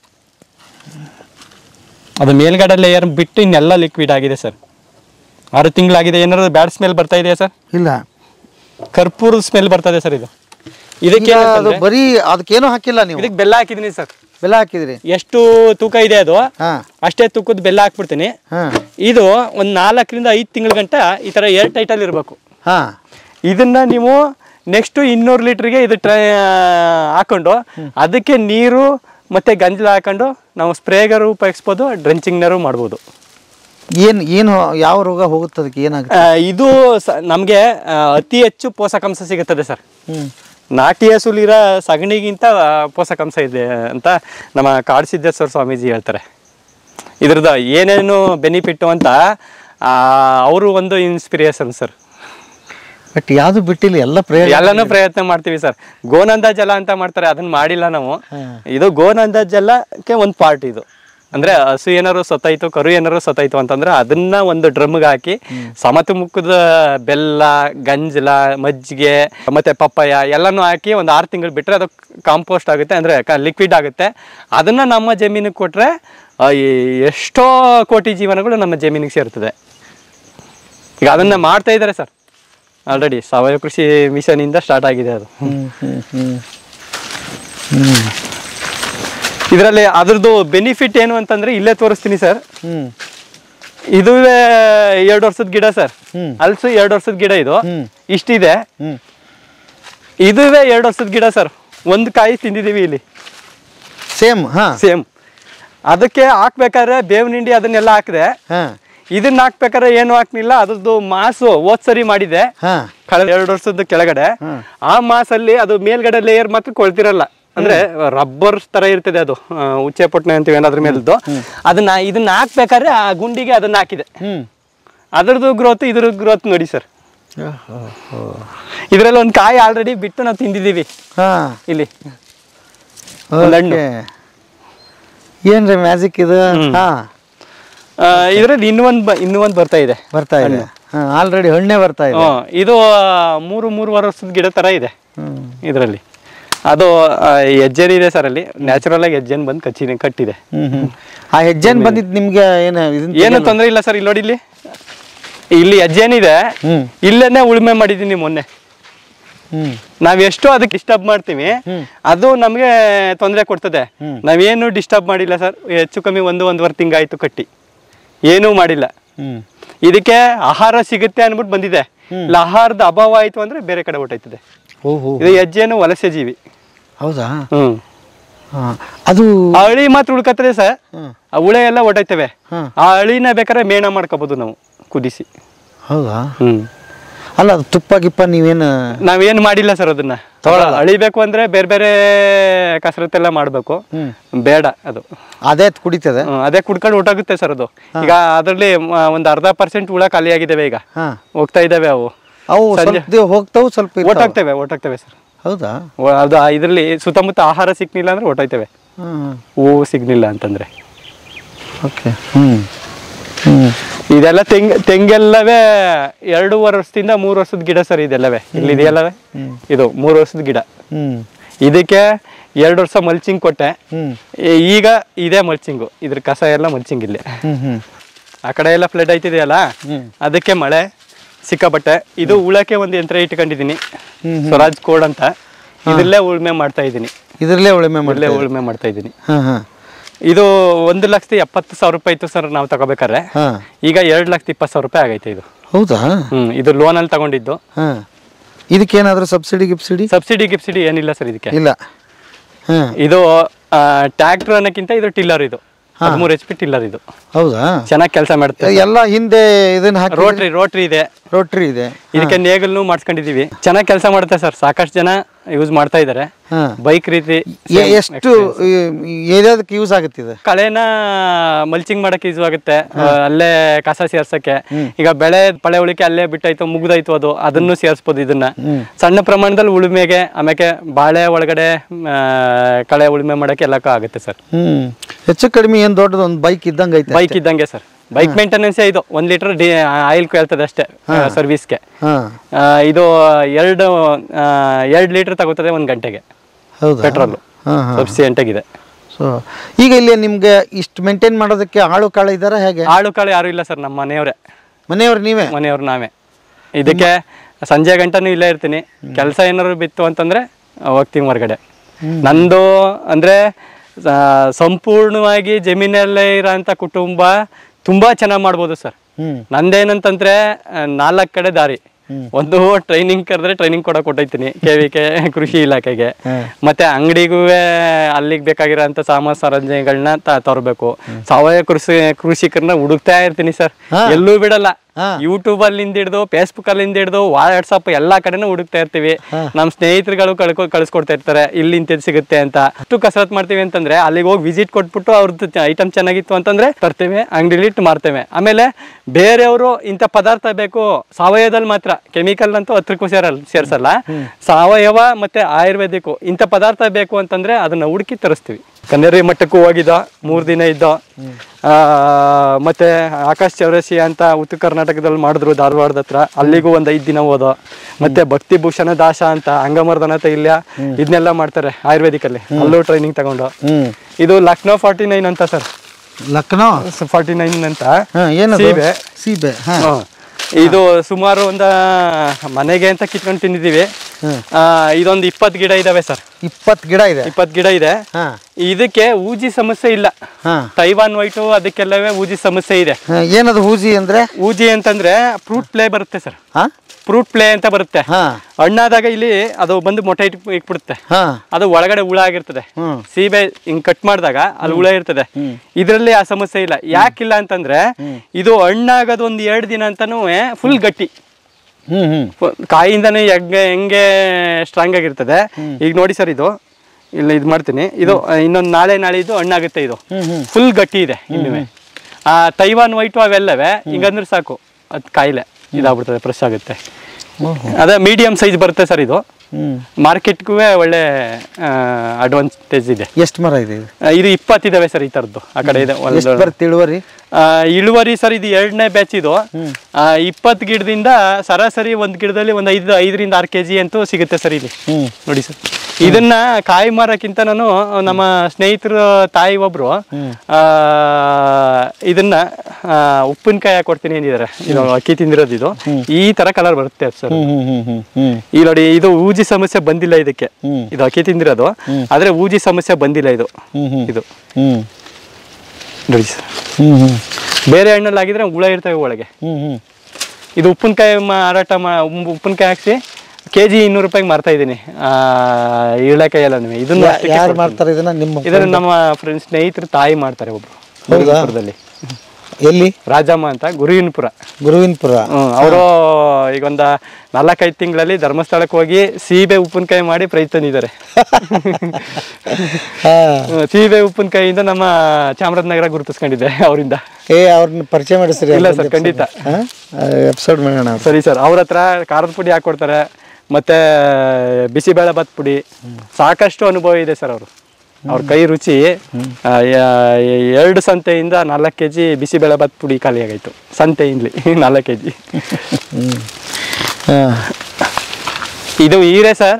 ಅದು ಮೇಲ್ಗಡೆ ಲೇಯರ್ ಬಿಟ್ಟು ಇನ್ನೆಲ್ಲ ಲಿಕ್ವಿಡ್ ಆಗಿದೆ ಸರ್. 6 ತಿಂಗಳಾಗಿದೆ. ಏನಾದ್ರು ಬ್ಯಾಡ್ ಸ್ಮೆಲ್ ಬರ್ತಾ ಇದೆಯಾ ಸರ್? ಇಲ್ಲ, ಕರ್ಪೂರ ಸ್ಮೆಲ್ ಬರ್ತದೆ ಸರ್. ಇದಕ್ಕೆ ಬರೀ ಅದಕ್ಕೇನು ಹಾಕಿಲ್ಲ ನೀವು? ಇದಕ್ಕೆ ಬೆಲ್ಲ ಹಾಕಿದೀನಿ ಸರ್. ಬೆಲ್ಲ ಹಾಕಿದ್ರಿ? ಎಷ್ಟು ತೂಕ ಇದೆ ಅದು ಅಷ್ಟೇ ತೂಕದ ಬೆಲ್ಲ ಹಾಕ್ಬಿಡ್ತೀನಿ. ಇದು ಒಂದು 4-5 ತಿಂಗಳ ಗಂಟ ಈ ತರ ಏರ್ ಟೈಟ್ ಅಲ್ಲಿ ಇರ್ಬೇಕು. ಇದನ್ನ ನೀವು ನೆಕ್ಸ್ಟ್ 200 ಲೀಟರ್ಗೆ ಇದು ಹಾಕೊಂಡು ಅದಕ್ಕೆ ನೀರು ಮತ್ತೆ ಗಂಜಲ ಹಾಕೊಂಡು ನಾವು ಸ್ಪ್ರೇಗರು ಉಪಯೋಗಿಸ್ಬೋದು, ಡ್ರೆಂಚಿಂಗ್ನರು ಮಾಡ್ಬೋದು. ಏನು ಯಾವ ರೋಗ ಹೋಗುತ್ತೆ ಅದಕ್ಕೆ? ಏನಾಗುತ್ತೆ ಇದು ನಮಗೆ ಅತಿ ಹೆಚ್ಚು ಪೋಷಕಾಂಶ ಸಿಗುತ್ತದೆ ಸರ್. ನಾಟಿ ಹಸುಲಿರೋ ಸಗಣಿಗಿಂತ ಪೋಷಕಾಂಶ ಇದೆ ಅಂತ ನಮ್ಮ ಕಾಡಸಿದ್ದೇಶ್ವರ ಸ್ವಾಮೀಜಿ ಹೇಳ್ತಾರೆ. ಇದ್ರದ್ದು ಏನೇನು ಬೆನಿಫಿಟ್ಟು ಅಂತ ಅವರು ಒಂದು ಇನ್ಸ್ಪಿರೇಷನ್ ಸರ್. ಬಟ್ ಯಾವುದು ಬಿಟ್ಟಿಲ್ಲ, ಎಲ್ಲನೂ ಪ್ರಯತ್ನ ಮಾಡ್ತೀವಿ ಸರ್. ಗೋನಂದ ಜಲ ಅಂತ ಮಾಡ್ತಾರೆ, ಅದನ್ನ ಮಾಡಿಲ್ಲ ನಾವು. ಇದು ಗೋನಂದ ಜಲಕ್ಕೆ ಒಂದು ಪಾರ್ಟ್. ಇದು ಅಂದ್ರೆ ಹಸು ಏನಾರು ಸತ್ತಾಯ್ತು, ಕರು ಏನಾರು ಸತ್ತಾಯ್ತು ಅಂತಂದ್ರೆ ಅದನ್ನ ಒಂದು ಡ್ರಮ್ಗೆ ಹಾಕಿ ಸಮತುಮುಖದ ಬೆಲ್ಲ, ಗಂಜಲ, ಮಜ್ಜಿಗೆ ಮತ್ತೆ ಪಪ್ಪಾಯ ಎಲ್ಲನೂ ಹಾಕಿ ಒಂದು 6 ತಿಂಗಳು ಬಿಟ್ರೆ ಅದು ಕಾಂಪೋಸ್ಟ್ ಆಗುತ್ತೆ, ಅಂದ್ರೆ ಲಿಕ್ವಿಡ್ ಆಗುತ್ತೆ. ಅದನ್ನ ನಮ್ಮ ಜಮೀನಿಗೆ ಕೊಟ್ರೆ ಎಷ್ಟೋ ಕೋಟಿ ಜೀವನಗಳು ನಮ್ಮ ಜಮೀನಿಗೆ ಸೇರ್ತದೆ. ಈಗ ಅದನ್ನ ಮಾಡ್ತಾ ಇದ್ದಾರೆ ಸರ್ ಆಲ್ರೆಡಿ. ಸಾವಯವ ಕೃಷಿ ಮಿಷನ್ ಇಂದ ಸ್ಟಾರ್ಟ್ ಆಗಿದೆ ಅದು. ಇದರಲ್ಲಿ ಅದ್ರದ್ದು ಬೆನಿಫಿಟ್ ಏನು ಅಂತಂದ್ರೆ ಇಲ್ಲೇ ತೋರಿಸ್ತೀನಿ ಸರ್. ಇದುವೇ 2 ವರ್ಷದ ಗಿಡ ಸರ್. ಅಲ್ಸು 2 ವರ್ಷದ ಗಿಡ ಇದು ಇಷ್ಟಿದೆ. ಇದುವೇ 2 ವರ್ಷದ ಗಿಡ ಸರ್. ಒಂದು ಕಾಯಿ ತಿಂದಿದೀವಿ ಇಲ್ಲಿ ಸೇಮ್. ಅದಕ್ಕೆ ಹಾಕ್ಬೇಕಾದ್ರೆ ಬೇವಿನ ಹಿಂಡಿ ಅದನ್ನೆಲ್ಲ ಹಾಕಿದೆ. ಇದನ್ನ ಹಾಕ್ಬೇಕಾದ್ರೆ ಏನು ಹಾಕ್ಲಿಲ್ಲ. ಅದ್ರದ್ದು ಮಾಸು ಹೋದ್ಸರಿ ಮಾಡಿದೆ ಕಳೆದ 2 ವರ್ಷದ ಕೆಳಗಡೆ. ಆ ಮಾಸಲ್ಲಿ ಅದು ಮೇಲ್ಗಡೆ ಲೇಯರ್ ಮಾತ್ರ ಕೊಳ್ತಿರಲ್ಲ, ಅಂದ್ರೆ ರಬ್ಬರ್ ತರ ಇರ್ತದೆ ಅದು, ಉಚ್ಚೆ ಪೊಟ್ನೆ ಅಂತೀವಿ ಅದ್ರ ಮೇಲದ್ದು. ಇದನ್ನ ಹಾಕ್ಬೇಕಾದ್ರೆ ಆ ಗುಂಡಿಗೆ ಅದನ್ನ ಹಾಕಿದೆ. ಅದ್ರದ್ದು ಗ್ರೋತ್ ಇದ್ರ ಗ್ರೋತ್ ನೋಡಿ ಸರ್. ಇದ್ರಲ್ಲಿ ಒಂದು ಕಾಯಿ ಆಲ್ರೆಡಿ ಬಿಟ್ಟು ನಾವು ತಿಂದಿದೀವಿ ಇಲ್ಲಿ. ಏನ್ರಿ ಮ್ಯಾಜಿಕ್ ಇದು? ಇದ್ರಲ್ಲಿ ಇನ್ನೂ ಒಂದು ಬರ್ತಾ ಇದೆ ಆಲ್ರೆಡಿ ಹಣ್ಣೆ ಬರ್ತಾ ಇದೆ. ಇದು 3-3.5 ವರ್ಷದ ಗಿಡ ತರ ಇದೆ ಇದ್ರಲ್ಲಿ. ಅದು ಹೆಜ್ಜೆನ್ ಇದೆ ಸರ್ ಅಲ್ಲಿ, ನ್ಯಾಚುರಲ್ ಆಗಿ ಹೆಜ್ಜೆನ್ ಬಂದು ಕಟ್ಟಿದೆ. ಆ ಹೆಜ್ಜೆನ್ ಬಂದಿದ್ ನಿಮ್ಗೆ ಏನು ತೊಂದರೆ ಇಲ್ಲ ಸರ್. ಇಲ್ಲಿ ನೋಡಿ, ಇಲ್ಲಿ ಹೆಜ್ಜೆನಿದೆ, ಇಲ್ಲೇನೆ ಉಳುಮೆ ಮಾಡಿದೀನಿ ಮೊನ್ನೆ. ನಾವ್ ಎಷ್ಟು ಅದಕ್ಕೆ ಡಿಸ್ಟರ್ಬ್ ಮಾಡ್ತೀವಿ ಅದು ನಮ್ಗೆ ತೊಂದರೆ ಕೊಡ್ತದೆ. ನಾವೇನು ಡಿಸ್ಟರ್ಬ್ ಮಾಡಿಲ್ಲ ಸರ್. ಹೆಚ್ಚು ಕಮ್ಮಿ 1-1.5 ತಿಂಗಾಯ್ತು ಕಟ್ಟಿ, ಏನೂ ಮಾಡಿಲ್ಲ. ಇದಕ್ಕೆ ಆಹಾರ ಸಿಗುತ್ತೆ ಅನ್ಬಿಟ್ಟು ಬಂದಿದೆ. ಇಲ್ಲ ಆಹಾರದ ಅಭಾವ ಆಯ್ತು ಅಂದ್ರೆ ಬೇರೆ ಕಡೆ ಹೊಟ್ಟೋಯ್ತದೆ. ಇದು ಹೆಜ್ಜೆನು ವಲಸೆ ಜೀವಿ. ಹೌದಾ? ಅದು ಹಳಿ ಮಾತ್ರ ಉಳ್ಕತ್ತದೆ ಸರ್. ಆ ಹುಳೆ ಎಲ್ಲ ಹೊಟ್ಟೋಯ್ತವೆ. ಆ ಹಳಿನ ಬೇಕಾದ್ರೆ ಮೇಣ ಮಾಡ್ಕೋಬಹುದು ನಾವು ಕುದಿಸಿ. ಹೌದಾ? ಅಲ್ಲ ಅದು ತುಪ್ಪ ಗಿಪ್ಪ ನಾವೇನ್ ಮಾಡಿಲ್ಲ ಸರ್. ಅದನ್ನ ಅಳಿಬೇಕು ಅಂದ್ರೆ ಬೇರೆ ಬೇರೆ ಕಸರತ್ತೆಲ್ಲ ಮಾಡ್ಬೇಕು. ಬೇಡ, ಅದು ಅದೇ ಕುಡಿತದೆ. ಅದೇ ಕುಡ್ಕೊಂಡು ಹೊಟ್ಟೋಗುತ್ತೆ ಸರ್ ಅದು. ಈಗ ಅದ್ರಲ್ಲಿ ಒಂದು 0.5% ಹುಳ ಖಾಲಿ ಆಗಿದ್ದಾವೆ. ಈಗ ಹೋಗ್ತಾ ಇದಾವೆ ಅವು ಹೋಗ್ತಾವು, ಸ್ವಲ್ಪ ಓಟಾಗ್ತವೆ ಸರ್. ಹೌದಾ? ಅದು ಇದ್ರಲ್ಲಿ ಸುತ್ತಮುತ್ತ ಆಹಾರ ಸಿಕ್ನಿಲ್ಲ ಅಂದ್ರೆ ಹೊಟ್ಟೋಯ್ತವೆ. ಹೂವು ಸಿಗ್ಲಿಲ್ಲ ಅಂತಂದ್ರೆ. ಇದೆಲ್ಲ ತೆಂಗೆಲ್ಲವೇ 2.5 ವರ್ಷದಿಂದ 3 ವರ್ಷದ ಗಿಡ ಸರ್. ಇದೆಲ್ಲವೇ ಇಲ್ಲಿ ಇದೆಯಲ್ಲವೇ, ಇದು 3 ವರ್ಷದ ಗಿಡ. ಇದಕ್ಕೆ 2 ವರ್ಷ ಮಲ್ಚಿಂಗ್ ಕೊಟ್ಟೆ. ಈಗ ಇದೇ ಮಲ್ಚಿಂಗು. ಇದ್ರ ಕಸ ಎಲ್ಲ ಮಲ್ಚಿಂಗ್ ಇಲ್ಲೇ. ಆ ಕಡೆ ಎಲ್ಲ ಫ್ಲಡ್ ಆಯ್ತಿದೆಯಲ್ಲ, ಅದಕ್ಕೆ ಮಳೆ ಸಿಕ್ಕಾಬಟ್ಟೆ. ಇದು ಉಳಕ್ಕೆ ಒಂದು ಯಂತ್ರ ಇಟ್ಕೊಂಡಿದೀನಿ, ಸ್ವರಾಜ್ ಕೋಡ್ ಅಂತ. ಇದ್ರಲ್ಲೇ ಉಳುಮೆ ಮಾಡ್ತಾ ಇದ್ದೀನಿ. ಉಳುಮೆ ಮಾಡ್ತಾ ಇದ್ದೀನಿ. ಇದು 1,70,000 ರೂಪಾಯಿ ಇತ್ತು ಸರ್ ನಾವು ತಗೋಬೇಕಾದ್ರೆ. ಈಗ 2,20,000 ರೂಪಾಯಿ ಆಗೈತೆ ಇದು. ಹೌದಾ? ಇದು ಲೋನ್ ಅಲ್ಲಿ ತಗೊಂಡಿದ್ದು. ಇದಕ್ಕೆ ಏನಾದ್ರು ಸಬ್ಸಿಡಿ ಏನಿಲ್ಲ ಸರ್ ಇದಕ್ಕೆ. ಇಲ್ಲ. ಇದು ಟ್ರ್ಯಾಕ್ಟರ್ ಅನ್ನಕ್ಕಿಂತ ಇದು ಟಿಲ್ಲರ್. ಇದು 13 HP ಟಿಲ್ಲರ್. ಇದು ಹೌದಾ? ಚೆನ್ನಾಗಿ ಕೆಲಸ ಮಾಡುತ್ತೆ. ಎಲ್ಲ ಹಿಂದೆ ಇದನ್ನ ರೋಟ್ರಿ ಇದೆ. ಇದಕ್ಕೆ ನೇಗಲ್ನು ಮಾಡಿಸ್ಕೊಂಡಿದೀವಿ. ಚೆನ್ನಾಗಿ ಕೆಲಸ ಮಾಡುತ್ತೆ ಸರ್. ಸಾಕಷ್ಟು ಜನ ಯೂಸ್ ಮಾಡ್ತಾ ಇದಾರೆ. ಬೈಕ್ ರೀತಿ. ಎಷ್ಟು ಏರಿಯಾದಕ್ಕೆ ಯೂಸ್ ಆಗುತ್ತೆ ಇದು? ಕಳೆನ ಮಲ್ಚಿಂಗ್ ಮಾಡಕ್ಕೆ ಯೂಸ್ ಆಗುತ್ತೆ. ಅಲ್ಲೇ ಕಸ ಸೇರ್ಸಕ್ಕೆ. ಈಗ ಬೆಳೆ ಪಳೆ ಉಳಿಕೆ ಅಲ್ಲೇ ಬಿಟ್ಟಾಯ್ತು, ಮುಗ್ದಾಯ್ತು, ಅದನ್ನು ಸೇರಿಸಬಹುದು. ಇದನ್ನ ಸಣ್ಣ ಪ್ರಮಾಣದಲ್ಲಿ ಉಳುಮೆಗೆ, ಆಮೇಲೆ ಬಾಳೆ ಒಳಗಡೆ ಕಳೆ ಉಳುಮೆ ಮಾಡಕ್ಕೆ ಎಲ್ಲಕ್ಕೂ ಆಗುತ್ತೆ ಸರ್. ಹೆಚ್ಚು ಕಡಿಮೆ ಏನ್ ದೊಡ್ಡದು ಒಂದು ಬೈಕ್ ಇದ್ದಂಗೆ ಸರ್. ಬೈಕ್ ಮೇಂಟೆನೆನ್ಸ್ ಇದು 1 ಲೀಟರ್ ಆಯಿಲ್ ಕೇಳ್ತದೆ ಅಷ್ಟೇ ಸರ್ವಿಸ್ಗೆ. ಇದು 2 ಲೀಟರ್ ತಗೋತದೆ 1 ಗಂಟೆಗೆ ಪೆಟ್ರೋಲ್. ಸಫಿಸಿಯೆಂಟ್ ಆಗಿದೆ. ಈಗ ಇಲ್ಲಿ ನಿಮ್ಗೆ ಇಷ್ಟು ಮೇಂಟೈನ್ ಮಾಡೋದಕ್ಕೆ ಆಳು ಕಾಳು ಇದಾರ ಹೇಗೆ? ಆಳು ಕಾಳು ಯಾರು ಇಲ್ಲ ಸರ್. ನಮ್ಮ ಮನೆಯವ್ರು ನಾವೇ. ಇದಕ್ಕೆ ಸಂಜೆ ಗಂಟನೂ ಇಲ್ಲೇ ಇರ್ತೀನಿ. ಕೆಲಸ ಏನಾದ್ರು ಬಿತ್ತು ಅಂತಂದ್ರೆ ಹೋಗ್ತೀವಿ ಹೊರಗಡೆ. ನಂದು ಅಂದ್ರೆ ಸಂಪೂರ್ಣವಾಗಿ ಜಮೀನಲ್ಲೇ ಇರೋಂಥ ಕುಟುಂಬ ತುಂಬಾ ಚೆನ್ನಾಗಿ ಮಾಡ್ಬೋದು ಸರ್. ನಂದೇನಂತಂದ್ರೆ 4 ಕಡೆ ದಾರಿ. ಒಂದು ಟ್ರೈನಿಂಗ್ ಕರೆದ್ರೆ ಟ್ರೈನಿಂಗ್ ಕೊಡಕ್ ಕೊಟ್ಟೈತೀನಿ KVK ಕೃಷಿ ಇಲಾಖೆಗೆ. ಮತ್ತೆ ಅಂಗಡಿಗೂ ಅಲ್ಲಿಗೆ ಬೇಕಾಗಿರೋಂಥ ಸಾಮಾನು ಸರಂಜಾಮಿಗಳನ್ನ ತರಬೇಕು. ಸಾವಯವ ಕೃಷಿಕರನ್ನ ಹುಡುಕ್ತಾ ಇರ್ತೀನಿ ಸರ್. ಎಲ್ಲೂ ಬಿಡಲ್ಲ. ಯೂಟ್ಯೂಬ್ ಅಲ್ಲಿಂದ ಹಿಡಿದು ಫೇಸ್ಬುಕ್ ಅಲ್ಲಿಂದ ಹಿಡಿದು ವಾಟ್ಸಪ್ ಎಲ್ಲಾ ಕಡೆನೂ ಹುಡುಕ್ತಾ ಇರ್ತೀವಿ. ನಮ್ ಸ್ನೇಹಿತರುಗಳು ಕಳಿಸ್ಕೊಡ್ತಾ ಇರ್ತಾರೆ ಇಲ್ಲಿ ಇಂಥದ್ದು ಸಿಗುತ್ತೆ ಅಂತ. ಅಷ್ಟು ಕಸರತ್ ಮಾಡ್ತೀವಿ ಅಂತಂದ್ರೆ ಅಲ್ಲಿಗೆ ಹೋಗಿ ವಿಸಿಟ್ ಕೊಟ್ಬಿಟ್ಟು ಅವ್ರದ್ದು ಐಟಮ್ ಚೆನ್ನಾಗಿತ್ತು ಅಂತಂದ್ರೆ ತರ್ತೇವೆ, ಅಂಗಡಿಲಿ ಇಟ್ಟು ಮಾರ್ತೇವೆ. ಆಮೇಲೆ ಬೇರೆಯವರು ಇಂಥ ಪದಾರ್ಥ ಬೇಕು ಸಾವಯವದಲ್ಲಿ ಮಾತ್ರ, ಕೆಮಿಕಲ್ ಅಂತೂ 10ಕ್ಕೂ ಸೇರ್ಸಲ್ಲ. ಸಾವಯವ ಮತ್ತೆ ಆಯುರ್ವೇದಿಕ್ ಇಂಥ ಪದಾರ್ಥ ಬೇಕು ಅಂತಂದ್ರೆ ಅದನ್ನ ಹುಡುಕಿ ತರಿಸ್ತೀವಿ. ಕನ್ನೇರಿ ಮಠಕ್ಕೂ ಹೋಗಿದ್ದ, 3 ದಿನ ಇದ್ದ. ಮತ್ತೆ ಆಕಾಶ್ ಚೌರಸಿ ಅಂತ ಉತ್ತರ ಕರ್ನಾಟಕದಲ್ಲಿ ಮಾಡಿದ್ರು ಧಾರವಾಡದ ಹತ್ರ, ಅಲ್ಲಿಗೂ ಒಂದು 5 ದಿನ ಹೋದ. ಮತ್ತೆ ಭಕ್ತಿ ಭೂಷಣ ದಾಸ ಅಂತ ಅಂಗಮರ್ದನ ತೈಲ್ಯ ಇದನ್ನೆಲ್ಲ ಮಾಡ್ತಾರೆ ಆಯುರ್ವೇದಿಕ್ ಅಲ್ಲಿ, ಅಲ್ಲೂ ಟ್ರೈನಿಂಗ್ ತಗೊಂಡು. ಇದು ಲಕ್ನೋ 49 ಅಂತ ಸರ್. ಲಕ್ನೋ 49 ಅಂತ ಸೀಬೆ. ಇದು ಸುಮಾರು ಒಂದು ಮನೆಗೆ ಅಂತ ಕಿತ್ಕೊಂಡು ತಿಂದಿದ್ದೀವಿ. ಇದೊಂದು 20 ಗಿಡ ಇದಾವೆ ಸರ್. 20 ಗಿಡ ಇದೆ. 20 ಗಿಡ ಇದೆ. ಇದಕ್ಕೆ ಊಜಿ ಸಮಸ್ಯೆ ಇಲ್ಲ. ತೈವಾನ್ ವೈಟು ಅದಕ್ಕೆಲ್ಲವೇ ಊಜಿ ಸಮಸ್ಯೆ ಇದೆ. ಏನದು ಊಜಿ ಅಂದ್ರೆ? ಊಜಿ ಅಂತಂದ್ರೆ ಫ್ರೂಟ್ ಪ್ಲೇ ಬರುತ್ತೆ ಸರ್. ಫ್ರೂಟ್ ಪ್ಲೇ ಅಂತ ಬರುತ್ತೆ. ಹಣ್ಣಾದಾಗ ಇಲ್ಲಿ ಅದು ಬಂದು ಮೊಟ್ಟೆ ಇಟ್ಬಿಡುತ್ತೆ. ಅದು ಒಳಗಡೆ ಹುಳ ಆಗಿರ್ತದೆ. ಸೀಬೆ ಹಿಂಗ್ ಕಟ್ ಮಾಡಿದಾಗ ಅಲ್ಲಿ ಹುಳ ಇರ್ತದೆ. ಇದ್ರಲ್ಲಿ ಆ ಸಮಸ್ಯೆ ಇಲ್ಲ. ಯಾಕಿಲ್ಲ ಅಂತಂದ್ರೆ ಇದು ಹಣ್ಣಾಗೋದು ಒಂದ್ 2 ದಿನ ಅಂತಾನು ಫುಲ್ ಗಟ್ಟಿ. ಕಾಯಿಂದಾನೆ ಹೆಂಗೆ ಸ್ಟ್ರಾಂಗ್ ಆಗಿರ್ತದೆ. ಈಗ ನೋಡಿ ಸರ್, ಇದು ಇಲ್ಲಿ ಇದು ಮಾಡ್ತೀನಿ. ಇದು ಇನ್ನೊಂದು ನಾಳೆ ಇದು ಹಣ್ಣಾಗುತ್ತೆ. ಇದು ಫುಲ್ ಗಟ್ಟಿ ಇದೆ. ಇನ್ನುವೆ ಆ ತೈವಾನ್ ವೈಟು ಅವೆಲ್ಲವೇ ಹಿಂಗಂದ್ರೆ ಸಾಕು, ಅದು ಕಾಯಿಲೆ ಇದಾಗ್ಬಿಡ್ತದೆ, ಫ್ರೆಶ್ ಆಗುತ್ತೆ. ಅದೇ ಮೀಡಿಯಂ ಸೈಜ್ ಬರುತ್ತೆ ಸರ್. ಇದು ಮಾರ್ಕೆಟ್ಗೂ ಒಳ್ಳೆ ಅಡ್ವಾಂಟೇಜ್ ಇದೆ. ಎಷ್ಟು ಮರ ಇದೆ ಇದು? 20 ಇದಾವೆ ಸರ್ ಈ ತರದ್ದು. ಆ ಕಡೆ ಇದೆ. ಇಳುವರಿ ಸರ್ ಇದು 2ನೇ ಬ್ಯಾಚ್. ಇದು 20 ಗಿಡದಿಂದ ಸರಾಸರಿ ಒಂದ್ ಗಿಡದಲ್ಲಿ ಒಂದು 5 ರಿಂದ 6 kg ಅಂತೂ ಸಿಗುತ್ತೆ ಸರ್ ಇಲ್ಲಿ. ನೋಡಿ ಸರ್, ಇದನ್ನ ಕಾಯಿ ಮಾರಕ್ಕಿಂತ ನಾನು ನಮ್ಮ ಸ್ನೇಹಿತರು ತಾಯಿ ಒಬ್ರು ಇದನ್ನ ಉಪ್ಪಿನಕಾಯಿ ಹಾಕೊಡ್ತೀನಿ ಅಂದಿದ್ದಾರೆ. ಇದು ಅಕ್ಕಿ ತಿಂದಿರೋದು. ಇದು ಈ ತರ ಕಲರ್ ಬರುತ್ತೆ ಸರ್. ಈ ನೋಡಿ, ಇದು ಊಜಿ ಸಮಸ್ಯೆ ಬಂದಿಲ್ಲ ಇದಕ್ಕೆ. ಇದು ಅಕ್ಕಿ ತಿಂದಿರೋದು, ಆದ್ರೆ ಊಜಿ ಸಮಸ್ಯೆ ಬಂದಿಲ್ಲ ಇದು. ಇದು ನೋಡಿ ಸರ್, ಬೇರೆ ಹಣ್ಣಲ್ಲಿ ಆಗಿದ್ರೆ ಹುಳ ಇರ್ತವೆ ಒಳಗೆ. ಇದು ಉಪ್ಪಿನಕಾಯಿ ಮಾರಾಟ ಉಪ್ಪಿನಕಾಯಿ ಹಾಕ್ಸಿ kg 200 ರೂಪಾಯಿಗೆ ಮಾರ್ತಾ ಇದ್ದೀನಿ. ಇಳಕಾಯಿ ಎಲ್ಲ ಇದನ್ನ ಯಾರು ಮಾಡ್ತಾರೆ? ಇದನ್ನ ನಮ್ಮ ಫ್ರೆಂಡ್ಸ್ ಸ್ನೇಹಿತರು ತಾಯಿ ಮಾಡ್ತಾರೆ ಒಬ್ರು. ಎಲ್ಲಿ? ರಾಜಮ್ಮ ಅಂತ, ಗುರುವಿನಪುರ. ಅವರು ಈಗ ಒಂದು 4-5 ತಿಂಗಳಲ್ಲಿ ಧರ್ಮಸ್ಥಳಕ್ಕೆ ಹೋಗಿ ಸೀಬೆ ಉಪ್ಪಿನಕಾಯಿ ಮಾಡಿ ಪ್ರೈಸ್ ತಂದಿದ್ದಾರೆ. ಸೀಬೆ ಉಪ್ಪಿನಕಾಯಿಯಿಂದ ನಮ್ಮ ಚಾಮರಾಜನಗರ ಗುರುತಿಸ್ಕೊಂಡಿದ್ದೆ ಅವರಿಂದ. ಅವ್ರನ್ನ ಪರಿಚಯ ಮಾಡಿಸ್ರಿ? ಇಲ್ಲ ಸರ್, ಖಂಡಿತ ಎಪಿಸೋಡ್ ಮಾಡೋಣ. ಸರಿ ಸರ್. ಅವ್ರ ಹತ್ರ ಖಾರದ ಪುಡಿ ಹಾಕೊಡ್ತಾರೆ, ಮತ್ತೆ ಬಿಸಿಬೇಳೆ ಭಾತ್ ಪುಡಿ, ಸಾಕಷ್ಟು ಅನುಭವ ಇದೆ ಸರ್. ಅವ್ರ ಕೈ ರುಚಿ. 2 ಸಂತೆಯಿಂದ 4 kg ಬಿಸಿಬೇಳೆ ಭಾತ್ ಪುಡಿ ಖಾಲಿ ಆಗೈತು ಸಂತೆಯಿಂದಲಿ. 4 kg. ಇದು ಹೀರೆ ಸರ್.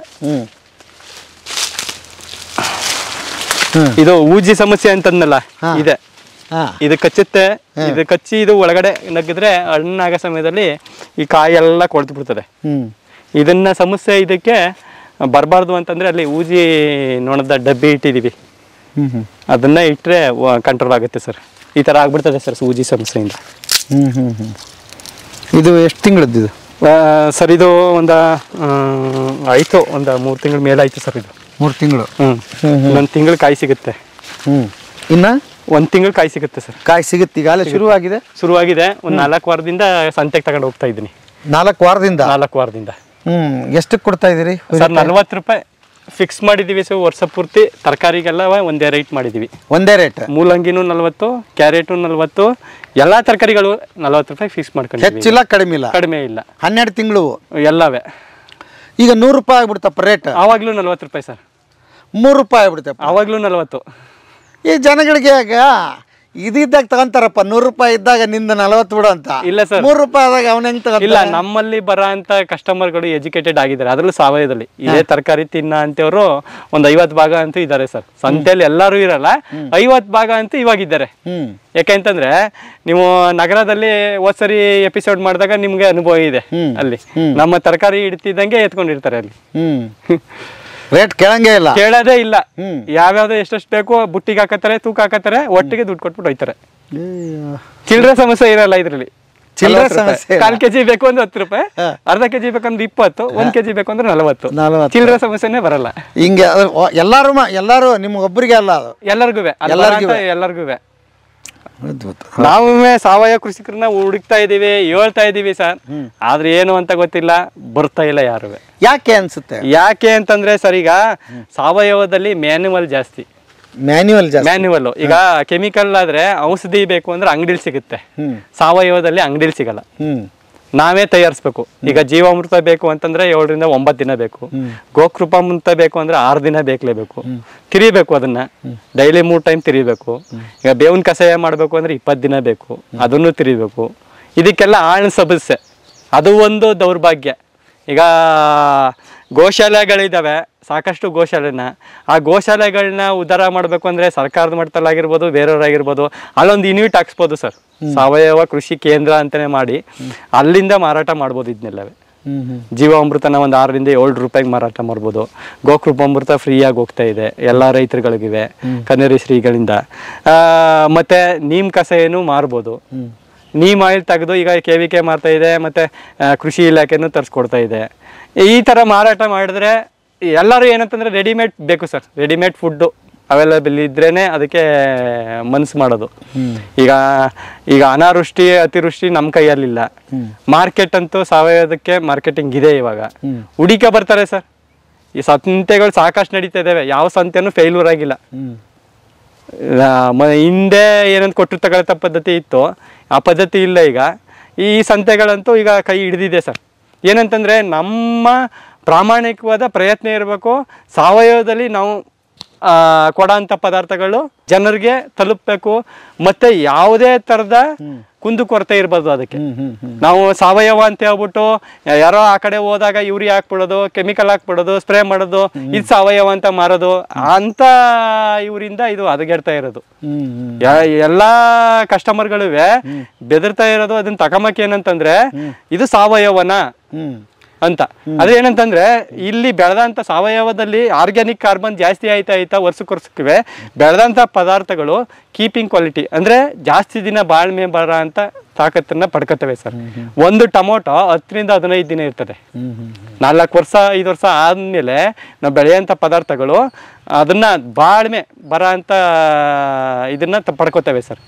ಇದು ಊಜಿ ಸಮಸ್ಯೆ ಅಂತಂದಲ್ಲ, ಇದೆ. ಇದು ಕಚ್ಚುತ್ತೆ. ಇದು ಕಚ್ಚಿ ಇದು ಒಳಗಡೆ ನಗ್ಗಿದ್ರೆ ಹಣ್ಣಾಗೋ ಸಮಯದಲ್ಲಿ ಈ ಕಾಯಿ ಎಲ್ಲ ಕೊಳ್ತು ಬಿಡ್ತದೆ. ಇದನ್ನ ಸಮಸ್ಯೆ ಇದಕ್ಕೆ ಬರಬಾರ್ದು ಅಂತಂದ್ರೆ ಅಲ್ಲಿ ಊಜಿ ನೊಣದ ಡಬ್ಬಿ ಇಟ್ಟಿದೀವಿ. ಅದನ್ನ ಇಟ್ಟರೆ ಕಂಟ್ರೋಲ್ ಆಗುತ್ತೆ ಸರ್. ಈ ತರ ಆಗ್ಬಿಡ್ತದೆ ಸರ್ ಊಜಿ ಸಮಸ್ಯೆಯಿಂದ. ಇದು ಎಷ್ಟು ತಿಂಗಳದ್ದು ಇದು ಸರ್? ಇದು ಆಯ್ತು, ಒಂದು 3 ತಿಂಗಳ ಮೇಲೆ ಆಯ್ತು ಸರ್. ಇದು 3 ತಿಂಗಳು. 1 ತಿಂಗಳು ಕಾಯಿ ಸಿಗುತ್ತೆ. ಇನ್ನ 1 ತಿಂಗಳು ಕಾಯಿ ಸಿಗುತ್ತೆ ಸರ್. ಕಾಯಿ ಸಿಗುತ್ತೆ. ಈಗಾಗಲೇ ಶುರುವಾಗಿದೆ. ಒಂದು 4 ವಾರದಿಂದ ಸಂತೆಗೆ ತಗೊಂಡು ಹೋಗ್ತಾ ಇದ್ದೀನಿ. 4 ವಾರದಿಂದ. ಎಷ್ಟಕ್ಕೆ ಕೊಡ್ತಾ ಇದೀರಿ ಸರ್? 40 ರೂಪಾಯಿ ಫಿಕ್ಸ್ ಮಾಡಿದೀವಿ ಸರ್. ವರ್ಷ ಪೂರ್ತಿ ತರಕಾರಿಗೆಲ್ಲ ಒಂದೇ ರೇಟ್ ಮಾಡಿದೀವಿ. ಒಂದೇ ರೇಟ್? ಮೂಲಂಗಿನೂ 40, ಕ್ಯಾರೆಟು 40, ಎಲ್ಲಾ ತರಕಾರಿಗಳು 40 ರೂಪಾಯಿ ಫಿಕ್ಸ್ ಮಾಡ್ಕೊಂಡಿದ್ದೀವಿ. ಹೆಚ್ಚಿಲ್ಲ, ಕಡಿಮೆ ಇಲ್ಲ. 12 ತಿಂಗಳು ಎಲ್ಲವೇ. ಈಗ 100 ರೂಪಾಯಿ ಆಗ್ಬಿಡ್ತಪ್ಪ ರೇಟ್. ಆವಾಗ್ಲೂ 40 ರೂಪಾಯಿ ಸರ್. 3 ರೂಪಾಯಿ ಆಗ್ಬಿಡ್ತಪ್ಪ ಆವಾಗ್ಲೂ 40. ಈ ಜನಗಳಿಗೆ ಆಗ ಇದ್ದಾಗ ತಗೊಂತಾರಪ್ಪ. 100 ರೂಪಾಯಿ ಇದ್ದಾಗ ನಿಂದ 40 ಬಿಡು ಅಂತ. ಇಲ್ಲ ಸರ್, 3 ರೂಪಾಯಿ ಆದಾಗ ಅವನ ಹೆಂಗ್ ತಗೊಂತ? ಇಲ್ಲ, ನಮ್ಮಲ್ಲಿ ಬರೋ ಅಂತ ಕಸ್ಟಮರ್ಗಳು ಎಜುಕೇಟೆಡ್ ಆಗಿದ್ದಾರೆ. ಅದ್ರಲ್ಲೂ ಸಾವಯವದಲ್ಲಿ ಇದೇ ತರಕಾರಿ ತಿನ್ನ ಅಂತವ್ರು ಒಂದು 50 ಭಾಗ ಅಂತೂ ಇದ್ದಾರೆ ಸರ್. ಸಂತೆಯಲ್ಲಿ ಎಲ್ಲರೂ ಇರಲ್ಲ, 50 ಭಾಗ ಅಂತೂ ಇವಾಗಿದ್ದಾರೆ. ಯಾಕೆಂತಂದ್ರೆ ನೀವು ನಗರದಲ್ಲಿ ಹೋದ್ಸರಿ ಎಪಿಸೋಡ್ ಮಾಡಿದಾಗ ನಿಮ್ಗೆ ಅನುಭವ ಇದೆ. ಅಲ್ಲಿ ನಮ್ಮ ತರಕಾರಿ ಇಡ್ತಿದ್ದಂಗೆ ಎತ್ಕೊಂಡಿರ್ತಾರೆ ಅಲ್ಲಿ. ರೇಟ್ ಕೇಳೋದೇ ಇಲ್ಲ. ಯಾವ್ಯಾವ್ದು ಎಷ್ಟೆಷ್ಟು ಬೇಕೋ ಬುಟ್ಟಿಗೆ ಹಾಕತ್ತಾರೆ, ತೂಕ ಹಾಕತ್ತಾರೆ, ಒಟ್ಟಿಗೆ ದುಡ್ಡು ಕೊಟ್ಬಿಟ್ಟು ಹೋಯ್ತಾರೆ. ಚಿಲ್ಲರೆ ಸಮಸ್ಯೆ ಇರಲ್ಲ ಇದ್ರಲ್ಲಿ. ಚಿಲ್ಲರೆ ಸಮಸ್ಯೆ. 1/4 kg ಬೇಕು ಅಂದ್ರೆ 10 ರೂಪಾಯಿ, ಅರ್ಧ kg ಬೇಕಂದ್ರೆ 20, 1 kg ಬೇಕಂದ್ರೆ 40. ಚಿಲ್ಲರೆ ಸಮಸ್ಯೆನೇ ಬರಲ್ಲ. ಹಿಂಗೆ ಎಲ್ಲಾರು ನಿಮ್ಗೆ ಒಬ್ಬರಿಗೆ ಅಲ್ಲ, ಎಲ್ಲರಿಗೂ. ನಾವು ಸಾವಯವ ಕೃಷಿಕರನ್ನ ಹುಡುಕ್ತಾ ಇದೀವಿ, ಹೇಳ್ತಾ ಇದೀವಿ ಸರ್. ಆದ್ರೆ ಏನು ಅಂತ ಗೊತ್ತಿಲ್ಲ, ಬರ್ತಾ ಇಲ್ಲ ಯಾರು. ಯಾಕೆ ಅನ್ಸುತ್ತೆ? ಯಾಕೆ ಅಂತಂದ್ರೆ ಸರ್, ಈಗ ಸಾವಯವದಲ್ಲಿ ಮ್ಯಾನ್ಯುವಲ್ ಜಾಸ್ತಿ. ಮ್ಯಾನ್ಯುವಲ್. ಈಗ ಕೆಮಿಕಲ್ ಆದ್ರೆ ಔಷಧಿ ಬೇಕು ಅಂದ್ರೆ ಅಂಗಡಿಲಿ ಸಿಗುತ್ತೆ. ಸಾವಯವದಲ್ಲಿ ಅಂಗಡಿಲಿ ಸಿಗಲ್ಲ, ನಾವೇ ತಯಾರಿಸ್ಬೇಕು. ಈಗ ಜೀವಾಮೃತ ಬೇಕು ಅಂತಂದ್ರೆ 7 ರಿಂದ 9 ದಿನ ಬೇಕು. ಗೋಕೃಪಾಮೃತ ಬೇಕು ಅಂದ್ರೆ 6 ದಿನ ಬೇಕಲೇಬೇಕು. ತಿರಿಬೇಕು, ಅದನ್ನ ಡೈಲಿ 3 ಟೈಮ್ ತಿರಿಬೇಕು. ಈಗ ಬೇವಿನ ಕಷಾಯ ಮಾಡ್ಬೇಕು ಅಂದ್ರೆ 20 ದಿನ ಬೇಕು, ಅದನ್ನು ತಿರಿಬೇಕು. ಇದಕ್ಕೆಲ್ಲ ಆಳ್ ಸಮಸ್ಯೆ, ಅದು ಒಂದು ದೌರ್ಭಾಗ್ಯ. ಈಗ ಗೋಶಾಲೆಗಳಿದಾವೆ, ಸಾಕಷ್ಟು ಗೋಶಾಲೆನ. ಆ ಗೋಶಾಲೆಗಳನ್ನ ಉದ್ಧಾರ ಮಾಡಬೇಕು ಅಂದರೆ ಸರ್ಕಾರದ ಮಟ್ಟದಲ್ಲಾಗಿರ್ಬೋದು, ಬೇರೆಯವರಾಗಿರ್ಬೋದು, ಅಲ್ಲೊಂದು ಯೂನಿಟ್ ಹಾಕ್ಸ್ಬೋದು ಸರ್. ಸಾವಯವ ಕೃಷಿ ಕೇಂದ್ರ ಅಂತಲೇ ಮಾಡಿ ಅಲ್ಲಿಂದ ಮಾರಾಟ ಮಾಡ್ಬೋದು ಇದನ್ನೆಲ್ಲವೇ. ಜೀವಾಮೃತನ ಒಂದು 6 ರಿಂದ 7 ರೂಪಾಯಿಗೆ ಮಾರಾಟ ಮಾಡ್ಬೋದು. ಗೋಕೃಪಾಮೃತ ಫ್ರೀಯಾಗಿ ಹೋಗ್ತಾ ಇದೆ ಎಲ್ಲ ರೈತರುಗಳಿಗಿವೆ ಕನ್ನೇರಿ ಶ್ರೀಗಳಿಂದ. ಮತ್ತೆ ನೀಮ್ ಕಸ ಏನು ಮಾರ್ಬೋದು. ನೀಮ್ ಆಯಿಲ್ ತೆಗೆದು ಈಗ KVK ಮಾರ್ತಾ ಇದೆ, ಮತ್ತೆ ಕೃಷಿ ಇಲಾಖೆನೂ ತರಿಸ್ಕೊಡ್ತಾ ಇದೆ. ಈ ಥರ ಮಾರಾಟ ಮಾಡಿದ್ರೆ ಎಲ್ಲರೂ ಏನಂತಂದ್ರೆ ರೆಡಿಮೇಡ್ ಬೇಕು ಸರ್. ರೆಡಿಮೇಡ್ ಫುಡ್ಡು ಅವೈಲೇಬಲ್ ಇದ್ರೇನೆ ಅದಕ್ಕೆ ಮನ್ಸು ಮಾಡೋದು. ಈಗ ಅನಾವೃಷ್ಟಿ ಅತಿವೃಷ್ಟಿ ನಮ್ಮ ಕೈಯಲ್ಲಿಲ್ಲ. ಮಾರ್ಕೆಟ್ ಅಂತೂ ಸಾವಯವದಕ್ಕೆ ಮಾರ್ಕೆಟಿಂಗ್ ಇದೆ. ಇವಾಗ ಹುಡಿಕ ಬರ್ತಾರೆ ಸರ್. ಈ ಸಂತೆಗಳು ಸಾಕಷ್ಟು ನಡೀತಾ ಇದಾವೆ, ಯಾವ ಸಂತೆನೂ ಫೇಲ್ಯೂರ್ ಆಗಿಲ್ಲ. ಹಿಂದೆ ಏನಂತ ಕೊಟ್ಟರು ತಗೊಳ್ತ ಪದ್ಧತಿ ಇತ್ತು, ಆ ಪದ್ಧತಿ ಇಲ್ಲ ಈಗ. ಈ ಸಂತೆಗಳಂತೂ ಈಗ ಕೈ ಹಿಡಿದಿದೆ ಸರ್. ಏನಂತಂದ್ರೆ ನಮ್ಮ ಪ್ರಾಮಾಣಿಕವಾದ ಪ್ರಯತ್ನ ಇರಬೇಕು. ಸಾವಯವದಲ್ಲಿ ನಾವು ಕೊಡೋಂಥ ಪದಾರ್ಥಗಳು ಜನರಿಗೆ ತಲುಪಬೇಕು. ಮತ್ತೆ ಯಾವುದೇ ಥರದ ಕುಂದುಕೊರತೆ ಇರ್ಬೋದು ಅದಕ್ಕೆ. ನಾವು ಸಾವಯವ ಅಂತ ಹೇಳ್ಬಿಟ್ಟು ಯಾರೋ ಆ ಕಡೆ ಹೋದಾಗ ಯೂರಿಯಾ ಹಾಕ್ಬಿಡೋದು, ಕೆಮಿಕಲ್ ಹಾಕ್ಬಿಡೋದು, ಸ್ಪ್ರೇ ಮಾಡೋದು, ಇದು ಸಾವಯವ ಅಂತ ಮಾರೋದು, ಅಂತ ಇವರಿಂದ ಇದು ಹದಗೆಡ್ತಾ ಇರೋದು. ಎಲ್ಲಾ ಕಸ್ಟಮರ್ಗಳುವೆ ಬೆದರ್ತಾ ಇರೋದು ಅದನ್ನ ತಗೊಂಬಕ್ಕೆ. ಏನಂತಂದ್ರೆ ಇದು ಸಾವಯವನ ಅಂತ. ಅದೇ ಏನಂತಂದ್ರೆ ಇಲ್ಲಿ ಬೆಳೆದಂತ ಸಾವಯವದಲ್ಲಿ ಆರ್ಗ್ಯಾನಿಕ್ ಕಾರ್ಬನ್ ಜಾಸ್ತಿ ಆಯ್ತಾ ವರ್ಷಕ್ಕೆ ಬೆಳೆದಂತ ಪದಾರ್ಥಗಳು ಕೀಪಿಂಗ್ ಕ್ವಾಲಿಟಿ ಅಂದ್ರೆ ಜಾಸ್ತಿ ದಿನ ಬಾಳ್ಮೆ ಬರ ಅಂತ ತಾಕತ್ತನ್ನ ಪಡ್ಕೊತವೆ ಸರ್. ಒಂದು ಟೊಮೊಟೊ 10 ರಿಂದ 15 ದಿನ ಇರ್ತದೆ. 4 ವರ್ಷ 5 ವರ್ಷ ಆದ್ಮೇಲೆ ನಾವು ಬೆಳೆಯಂತ ಪದಾರ್ಥಗಳು ಅದನ್ನ ಬಾಳ್ಮೆ ಬರ ಅಂತ ಇದನ್ನ ಪಡ್ಕೊತವೆ ಸರ್.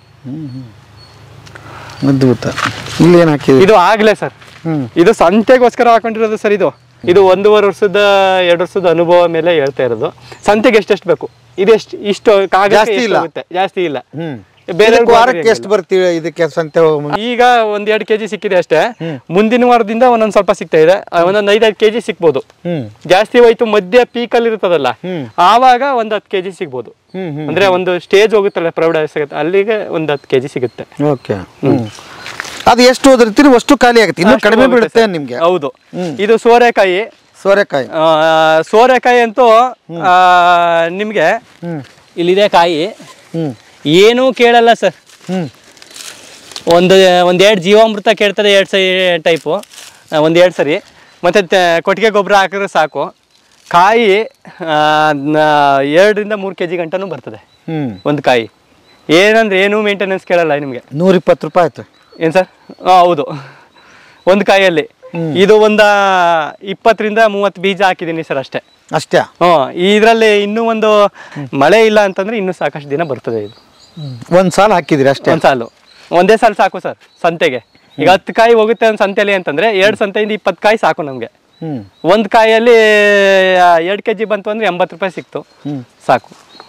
ಇದು ಆಗ್ಲೇ ಸರ್, ಇದು ಸಂತೆಗೋಸ್ಕರ ಹಾಕೊಂಡಿರೋದು ಸರ್. ಇದು 1.5 ವರ್ಷದ 2 ವರ್ಷದ ಅನುಭವ ಮೇಲೆ ಹೇಳ್ತಾ ಇರೋದು. ಸಂತೆಗೆ ಎಷ್ಟೆಷ್ಟು ಬೇಕು, ಇದೆಷ್ಟು ಇಷ್ಟು ಜಾಸ್ತಿ ಇಲ್ಲ. ಬೇರೆ ವಾರಕ್ಕೆ ಎಷ್ಟು ಬರ್ತೀವಿ ಇದಕ್ಕೆ ಸಂತೆ? ಈಗ 1-2 kg ಸಿಕ್ಕಿದೆ ಅಷ್ಟೇ. ಮುಂದಿನ ವಾರದಿಂದ ಒಂದೊಂದ್ ಸ್ವಲ್ಪ ಸಿಗ್ತಾ ಇದೆ. ಒಂದೊಂದ್ 5-5 kg ಸಿಕ್ಬೋದು. ಜಾಸ್ತಿ ಹೋಯ್ತು ಮಧ್ಯ ಪೀಕಲ್ಲಿ ಇರ್ತದಲ್ಲ, ಆವಾಗ ಒಂದ್ 10 kg ಸಿಗ್ಬೋದು. ಅಂದ್ರೆ ಒಂದು ಸ್ಟೇಜ್ ಹೋಗುತ್ತಲ್ಲ ಪ್ರೌಢ ಸಿಗುತ್ತೆ, ಅಲ್ಲಿಗೆ ಒಂದ್ 10 kg ಸಿಗುತ್ತೆ. ಅದು ಎಷ್ಟು ಓದಿರ್ತೀರಿ ಅಷ್ಟು ಖಾಲಿ ಆಗುತ್ತೆ, ಇನ್ನು ಕಡಿಮೆ ಬೀಳುತ್ತೆ ನಿಮ್ಗೆ. ಹೌದು. ಇದು ಸೋರೆಕಾಯಿ ಅಂತೂ ನಿಮ್ಗೆ ಇಲ್ಲಿದೆ ಕಾಯಿ, ಏನೂ ಕೇಳಲ್ಲ ಸರ್. ಒಂದೆರಡು ಜೀವಾಮೃತ ಕೇಳ್ತದೆ, 2 ಟೈಪು, 1-2 ಸರಿ. ಮತ್ತೆ ಕೊಟ್ಟಿಗೆ ಗೊಬ್ಬರ ಹಾಕಿದ್ರೆ ಸಾಕು. ಕಾಯಿ 2 ರಿಂದ 3 kg ಗಂಟನೂ ಬರ್ತದೆ ಒಂದು ಕಾಯಿ. ಏನಂದ್ರೆ ಏನೂ ಮೇಂಟೆನೆನ್ಸ್ ಕೇಳಲ್ಲ ನಿಮ್ಗೆ. 120 ರೂಪಾಯಿ ಆಯ್ತು ಏನ್ ಸರ್? ಹೌದು, ಒಂದು ಕಾಯಲ್ಲಿ. ಇದು 20 ರಿಂದ 30 ಬೀಜ ಹಾಕಿದೀನಿ ಸರ್ ಅಷ್ಟೇ. ಇದ್ರಲ್ಲಿ ಇನ್ನೂ ಒಂದು ಮಳೆ ಇಲ್ಲ ಅಂತಂದ್ರೆ ಇನ್ನೂ ಸಾಕಷ್ಟು ದಿನ ಬರ್ತದೆ. ಇದು ಒಂದ್ ಸಾಲ ಹಾಕಿದಿರಿ ಅಷ್ಟೇ? ಒಂದೇ ಸಾಲ ಸಾಕು ಸರ್ ಸಂತೆಗೆ. ಈಗ 10 ಕಾಯಿ ಹೋಗುತ್ತೆ ಒಂದು ಸಂತೆಯಲ್ಲಿ ಅಂತಂದ್ರೆ 2 ಸಂತೆಯಿಂದ 20 ಕಾಯಿ ಸಾಕು ನಮ್ಗೆ. ಒಂದ್ ಕಾಯಲ್ಲಿ 2 kg ಬಂತು ಅಂದ್ರೆ 80 ರೂಪಾಯಿ ಸಿಕ್ತು, ಸಾಕು.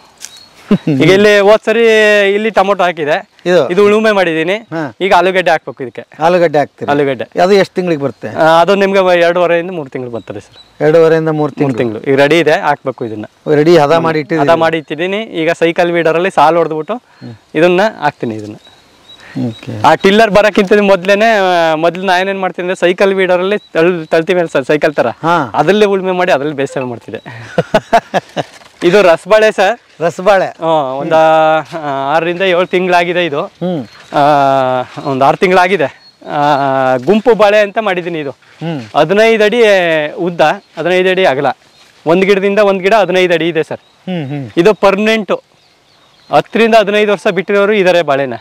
ಈಗ ಇಲ್ಲಿ ಹೋದ್ಸರಿ ಇಲ್ಲಿ ಟೊಮೊಟೊ ಹಾಕಿದೆ, ಇದು ಉಳುಮೆ ಮಾಡಿದೀನಿ. ಈಗ ಆಲೂಗಡ್ಡೆ ಹಾಕ್ಬೇಕು. ಇದಕ್ಕೆ ಆಲೂಗಡ್ಡೆ ಹಾಕ್ತೀವಿ. ಆಲೂಗಡ್ಡೆ ಅದು ಎಷ್ಟು ತಿಂಗಳಿಗೆ ಬರುತ್ತೆ? ಅದು ನಿಮ್ಗೆ 2.5 ರಿಂದ 3 ತಿಂಗಳು ಬರ್ತದೆ ಸರ್. 2.5 ರಿಂದ 3 ತಿಂಗಳು. ಈಗ ರೆಡಿ ಇದೆ, ಹಾಕ್ಬೇಕು. ಇದನ್ನ ರೆಡಿ ಹದ ಮಾಡಿ ಇಟ್ಟಿದ್ದೀನಿ. ಈಗ ಸೈಕಲ್ ವೀಡರಲ್ಲಿ ಸಾಲು ಹೊಡೆದ್ಬಿಟ್ಟು ಇದನ್ನ ಹಾಕ್ತೀನಿ. ಇದನ್ನ ಆ ಟಿಲ್ಲರ್ ಬರಕ್ಕಿಂತ ಮೊದ್ಲು ನಾ ಏನೇನ್ ಮಾಡ್ತೀನಿ ಅಂದ್ರೆ ಸೈಕಲ್ ವೀಡರಲ್ಲಿ ತಳ್ತೀವಿ ಸರ್, ಸೈಕಲ್ ತರ, ಅದ್ರಲ್ಲಿ ಉಳುಮೆ ಮಾಡಿ ಅದ್ರಲ್ಲಿ ಬೇಸಾಯ ಮಾಡ್ತಿದ್ದೆ. ಇದು ರಸಬಾಳೆ ಸರ್. ರಸಬಾಳೆ ಒಂದು 6 ರಿಂದ 7 ತಿಂಗಳಾಗಿದೆ. ಇದು ಒಂದು 6 ತಿಂಗಳಾಗಿದೆ. ಗುಂಪು ಬಾಳೆ ಅಂತ ಮಾಡಿದೀನಿ. ಇದು 15 ಅಡಿ ಉದ್ದ, 15 ಅಡಿ ಅಗಲ. ಒಂದ್ ಗಿಡದಿಂದ ಒಂದ್ ಗಿಡ 15 ಅಡಿ ಇದೆ ಸರ್. ಇದು ಪರ್ಮನೆಂಟ್. 10 ರಿಂದ 15 ವರ್ಷ ಬಿಟ್ಟಿರೋರು ಇದಾರೆ ಬಾಳೆನ.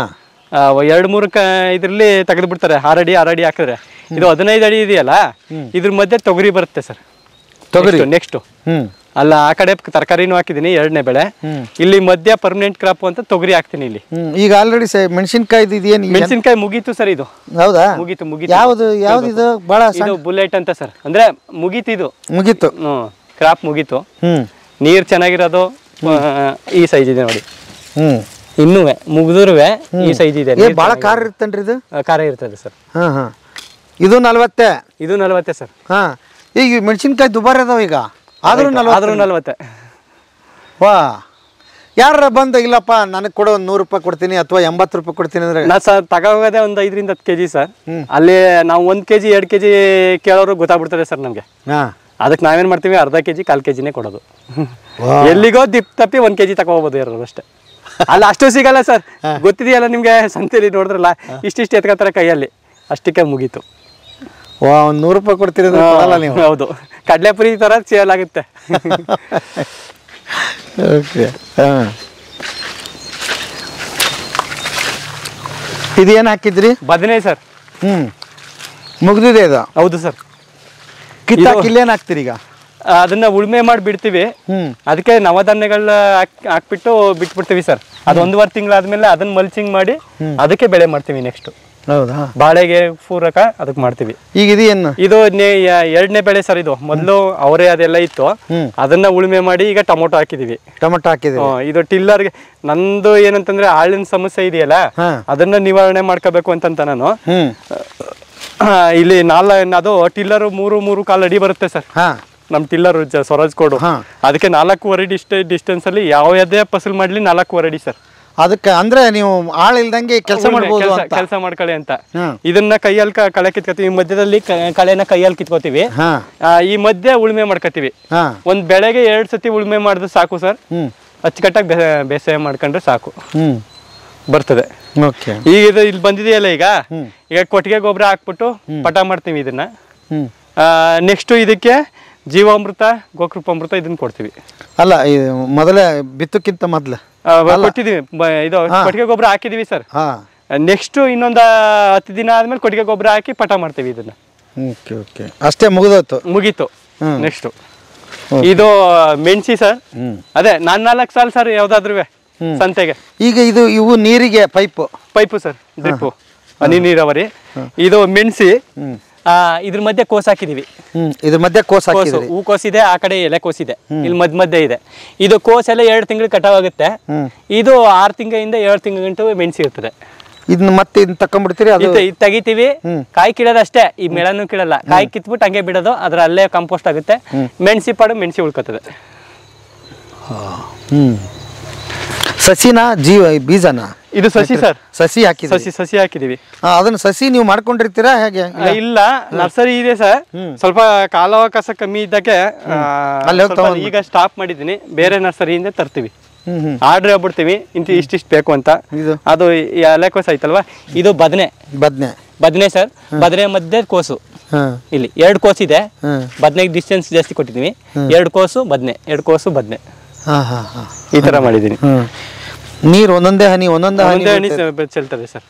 2-3 ಇದ್ರಲ್ಲಿ ತೆಗೆದು ಬಿಡ್ತಾರೆ. 6 ಅಡಿ ಹಾಕಿದ್ರೆ. ಇದು 15 ಅಡಿ ಇದೆಯಲ್ಲ, ಇದ್ರ ಮಧ್ಯೆ ತೊಗರಿ ಬರುತ್ತೆ ಸರ್. ನೆಕ್ಸ್ಟ್ ಅಲ್ಲ, ಆ ಕಡೆ ತರಕಾರಿನೂ ಹಾಕಿದೀನಿ, 2ನೇ ಬೆಳೆ. ಇಲ್ಲಿ ಮಧ್ಯ ಪರ್ಮನೆಂಟ್ ಕ್ರಾಪ್ ಅಂತ ತೊಗರಿ ಹಾಕ್ತೀನಿ ಇಲ್ಲಿ. ಈಗ ಆಲ್ರೆಡಿ ಮೆಣಸಿನಕಾಯಿ ಮುಗೀತು ಸರ್. ಇದು ಹೌದಾ? ಮುಗೀತು. ಯಾವ್ದು ಇದು ಬಹಳ ಇದು ಬುಲೆಟ್ ಅಂತ ಸರ್. ಅಂದ್ರೆ ಮುಗೀತು. ಕ್ರಾಪ್ ಮುಗೀತು. ನೀರ್ ಚೆನ್ನಾಗಿರೋದು ಈ ಸೈಜ್ ಇದೆ ನೋಡಿ. ಇನ್ನೂ ಮುಗಿದ್ರುವೆ ಈ ಸೈಜ್ ಇದೆ. ಬಹಳ ಖಾರ ಇರ್ತೇನ್ರಿ ಇದು? ಖಾರ ಇರ್ತದೆ ಸರ್. ಇದು 40? ಇದು 40 ಸರ್. ಈಗ ಮೆಣಸಿನ್ಕಾಯಿ ದುಬಾರಿ ಅದಾವ ಈಗ, ಆದ್ರೂ 40. ವಾ, ಯಾರ ಬಂದ ಇಲ್ಲಪ್ಪ ನನಗೆ ಕೊಡೋ 100 ರೂಪಾಯಿ ಕೊಡ್ತೀನಿ ಅಥವಾ 80 ರೂಪಾಯಿ ಕೊಡ್ತೀನಿ ಅಂದ್ರೆ? ನಾ ಸರ್ ತಗೋಗೋದೆ ಒಂದು 5 ರಿಂದ 10 kg ಸರ್. ಅಲ್ಲಿ ನಾವು 1 kg 2 kg ಕೇಳೋರು ಗೊತ್ತಾಗ್ಬಿಡ್ತದೆ ಸರ್ ನಮ್ಗೆ. ಅದಕ್ಕೆ ನಾವೇನ್ ಮಾಡ್ತೀವಿ ಅರ್ಧ ಕೆಜಿ 1/4 ಕೆಜಿನೇ ಕೊಡೋದು. ಎಲ್ಲಿಗೋ ತಪ್ಪಿ 1 ಕೆಜಿ ತಗೋಬಹುದು ಇರೋದು ಅಷ್ಟೇ. ಅಲ್ಲ ಅಷ್ಟು ಸಿಗಲ್ಲ ಸರ್, ಗೊತ್ತಿದೆಯಲ್ಲ ನಿಮ್ಗೆ, ಸಂತೆಲಿ ನೋಡಿದ್ರಲ್ಲ ಇಷ್ಟಿಷ್ಟು ಎತ್ಕೊತಾರೆ ಕೈಯಲ್ಲಿ, ಅಷ್ಟಕ್ಕೆ ಮುಗೀತು. ಒಂದು 100 ರೂಪಾಯಿ ಕೊಡ್ತೀರಿ ನೀವು? ಹೌದು, ಕಡಲೆಪುರಿ ತರ ಸೇಲ್ ಆಗುತ್ತೆ. ಓಕೆ. ಇದೇನು ಹಾಕಿದ್ರಿ? ಬದನೆ ಸರ್. ಮುಗ್ದಿದೆ ಇದು? ಹೌದು ಸರ್. ಕಿತ್ತಾಕಿ ಇಲ್ಲೇನು ಹಾಕ್ತೀರಿ ಈಗ? ಅದನ್ನ ಉಳುಮೆ ಮಾಡಿ ಬಿಡ್ತೀವಿ, ಅದಕ್ಕೆ ನವಧಾನ್ಯಗಳ ಹಾಕ್ಬಿಟ್ಟು ಬಿಟ್ಬಿಡ್ತೀವಿ ಸರ್. ಅದು 1.5 ತಿಂಗಳಾದ್ಮೇಲೆ ಅದನ್ನ ಮಲ್ಚಿಂಗ್ ಮಾಡಿ ಅದಕ್ಕೆ ಬೆಳೆ ಮಾಡ್ತೀವಿ. ನೆಕ್ಸ್ಟ್ ಹೌದಾ, ಬಾಳೆಗೆ ಪೂರಕ ಅದಕ್ಕೆ ಮಾಡ್ತೀವಿ. ಈಗ ಇದೇನು? ಇದು 2ನೇ ಬೆಳೆ ಸರ್. ಇದು ಮೊದಲು ಅವರೇ ಅದೆಲ್ಲ ಇತ್ತು, ಅದನ್ನ ಉಳುಮೆ ಮಾಡಿ ಈಗ ಟೊಮೊಟೊ ಹಾಕಿದೀವಿ. ಟೊಮೊಟೊ ಹಾಕಿದ್ವಿ. ಇದು ಟಿಲ್ಲರ್ಗೆ ನಂದು ಏನಂತಂದ್ರೆ ಆಳಿನ ಸಮಸ್ಯೆ ಇದೆಯಲ್ಲ, ಅದನ್ನ ನಿವಾರಣೆ ಮಾಡ್ಕೋಬೇಕು ಅಂತ ನಾನು ಇಲ್ಲಿ ಅದು ಟಿಲ್ಲರ್ 3 ಕಾಲು ಅಡಿ ಬರುತ್ತೆ ಸರ್. ನಮ್ ಟಿಲ್ಲರ್ ಸ್ವರಾಜ್ ಕೋಡು, ಅದಕ್ಕೆ 4.5 ಡಿಸ್ಟೆನ್ಸ್ ಅಲ್ಲಿ ಯಾವುದೇ ಫಸಲ್ ಮಾಡ್ಲಿ 4.5 ಅಡಿ ಸರ್. ಅದಕ್ಕೆ ಅಂದ್ರೆ ನೀವು ಆಳ್ ಇಲ್ದಂಗೆ ಕೆಲಸ ಮಾಡ್ಬೋದು, ಕೆಲಸ ಮಾಡ್ಕೊಳ್ಳಿ ಅಂತ. ಇದನ್ನ ಕೈಯಲ್ಲಿ ಕಳೆ ಕಿತ್ಕೋತೀವಿ, ಮಧ್ಯದಲ್ಲಿ ಕಳೆನ ಕೈಯಲ್ಲಿ ಕಿತ್ಕೋತೀವಿ, ಈ ಮಧ್ಯೆ ಉಳುಮೆ ಮಾಡ್ಕೋತೀವಿ. ಒಂದ್ ಬೆಳೆಗೆ 2 ಸತಿ ಉಳುಮೆ ಮಾಡಿದ್ರೆ ಸಾಕು ಸರ್. ಅಚ್ಚುಕಟ್ಟಾಗಿ ಬೇಸಾಯ ಮಾಡ್ಕೊಂಡ್ರೆ ಸಾಕು, ಬರ್ತದೆ. ಈಗ ಇದು ಇಲ್ಲಿ ಬಂದಿದೆಯಲ್ಲ, ಈಗ ಕೊಟ್ಟಿಗೆ ಗೊಬ್ಬರ ಹಾಕ್ಬಿಟ್ಟು ಪಟ ಮಾಡ್ತೀವಿ ಇದನ್ನ. ನೆಕ್ಸ್ಟ್ ಇದಕ್ಕೆ ಜೀವಾಮೃತ, ಗೋಕೃಪಾಮೃತ ಇದನ್ನ ಕೊಡ್ತೀವಿ. ಅಲ್ಲ, ಮೊದಲೇ ಬಿತ್ತಕ್ಕಿಂತ ಮೊದ್ಲು ಕೊಟ್ಟಿದೀವಿ. ಇದು ಕೊಟ್ಟಿಗೆ ಗೊಬ್ಬರ ಹಾಕಿದೀವಿ ಸರ್. ನೆಕ್ಸ್ಟ್ ಇನ್ನೊಂದು 10 ದಿನ ಆದ್ಮೇಲೆ ಕೊಟ್ಟಿಗೆ ಗೊಬ್ಬರ ಹಾಕಿ ಪಟ ಮಾಡ್ತೀವಿ ಇದನ್ನ. ಅಷ್ಟೇ ಮುಗೀತು. ನೆಕ್ಸ್ಟ್ ಇದು ಮೆಣಸಿ ಸರ್. ಅದೇ 4 ಸಾಲ ಸರ್ ಯಾವ್ದಾದ್ರು ಸಂತೆಗೆ. ಈಗ ಇವು ನೀರಿಗೆ ಪೈಪು ಸರ್, ಡ್ರಿಪ್ ಹನಿ ನೀರಾವರಿ. ಇದು ಮೆಣಸಿ. ಇದ್ರ ಮಧ್ಯೆ ಕೋಸ್ ಹಾಕಿದೀವಿ. ಇದ್ರ ಮಧ್ಯೆ ಹೂ ಕೋಸಿದೆ, ಆ ಕಡೆ ಎಲೆ ಕೋಸಿದೆ, ಇಲ್ಲಿ ಮಧ್ಯೆ ಇದೆ. ಇದು ಕೋಸ್ ಎಲ್ಲ 2 ತಿಂಗಳು ಕಟಾವಾಗುತ್ತೆ. ಇದು 6 ತಿಂಗಳಿಂದ 7 ತಿಂಗಳ ಗಂಟು ಮೆಣಸಿ ಇರ್ತದೆ. ಇದನ್ನ ಮತ್ತೆ ತಕೊಂಡ್ಬಿಡ್ತೀರಿ? ಇದು ತೆಗಿತೀವಿ, ಕಾಯಿ ಕಿಡೋದು ಅಷ್ಟೇ. ಈ ಮೆಳನು ಕಿಡಲ್ಲ, ಕಾಯಿ ಕಿತ್ಬಿಟ್ಟು ಹಂಗೆ ಬಿಡೋದು, ಅದ್ರ ಅಲ್ಲೇ ಕಂಪೋಸ್ಟ್ ಆಗುತ್ತೆ. ಮೆಣಸಿ ಪಾಡು ಮೆಣಸಿ ಉಳ್ಕೊತದೆ. ಸಸಿನ ಬೀಜನ? ಇದು ಸಸಿ ಸರ್. ಸಸಿ ಹಾಕಿದೀವಿ. ಅದನ್ನ ಸಸಿ ನೀವು ಮಾಡ್ಕೊಂಡಿರ್ತೀರಾ ಹೇಗೆ? ಇಲ್ಲ, ನರ್ಸರಿ ಇದೆ ಸರ್. ಸ್ವಲ್ಪ ಕಾಲಾವಕಾಶ ಕಮ್ಮಿ ಇದ್ದಕ್ಕೆ ಈಗ ಸ್ಟಾಪ್ ಮಾಡಿದೀನಿ. ಬೇರೆ ನರ್ಸರಿಯಿಂದ ತರ್ತೀವಿ, ಆರ್ಡರ್ ಆಗ್ಬಿಡ್ತೀವಿ, ಇಷ್ಟಿಷ್ಟು ಬೇಕು ಅಂತ. ಅದು ಎಲೆಕೋಸು ಆಯ್ತಲ್ವಾ, ಇದು ಬದನೆ ಸರ್. ಬದನೆ ಮಧ್ಯೆ ಕೋಸು, ಇಲ್ಲಿ 2 ಕೋಸು ಇದೆ. ಬದನೆಗೆ ಡಿಸ್ಟೆನ್ಸ್ ಜಾಸ್ತಿ ಕೊಟ್ಟಿದೀವಿ. 2 ಕೋಸು ಬದನೆ, 2 ಕೋಸು ಬದನೆ, ಈ ತರ ಮಾಡಿದೀನಿ. ನೀರು ಒಂದೊಂದೇ ಹನಿ ಚೆಲ್ತಾರೆ ಸರ್.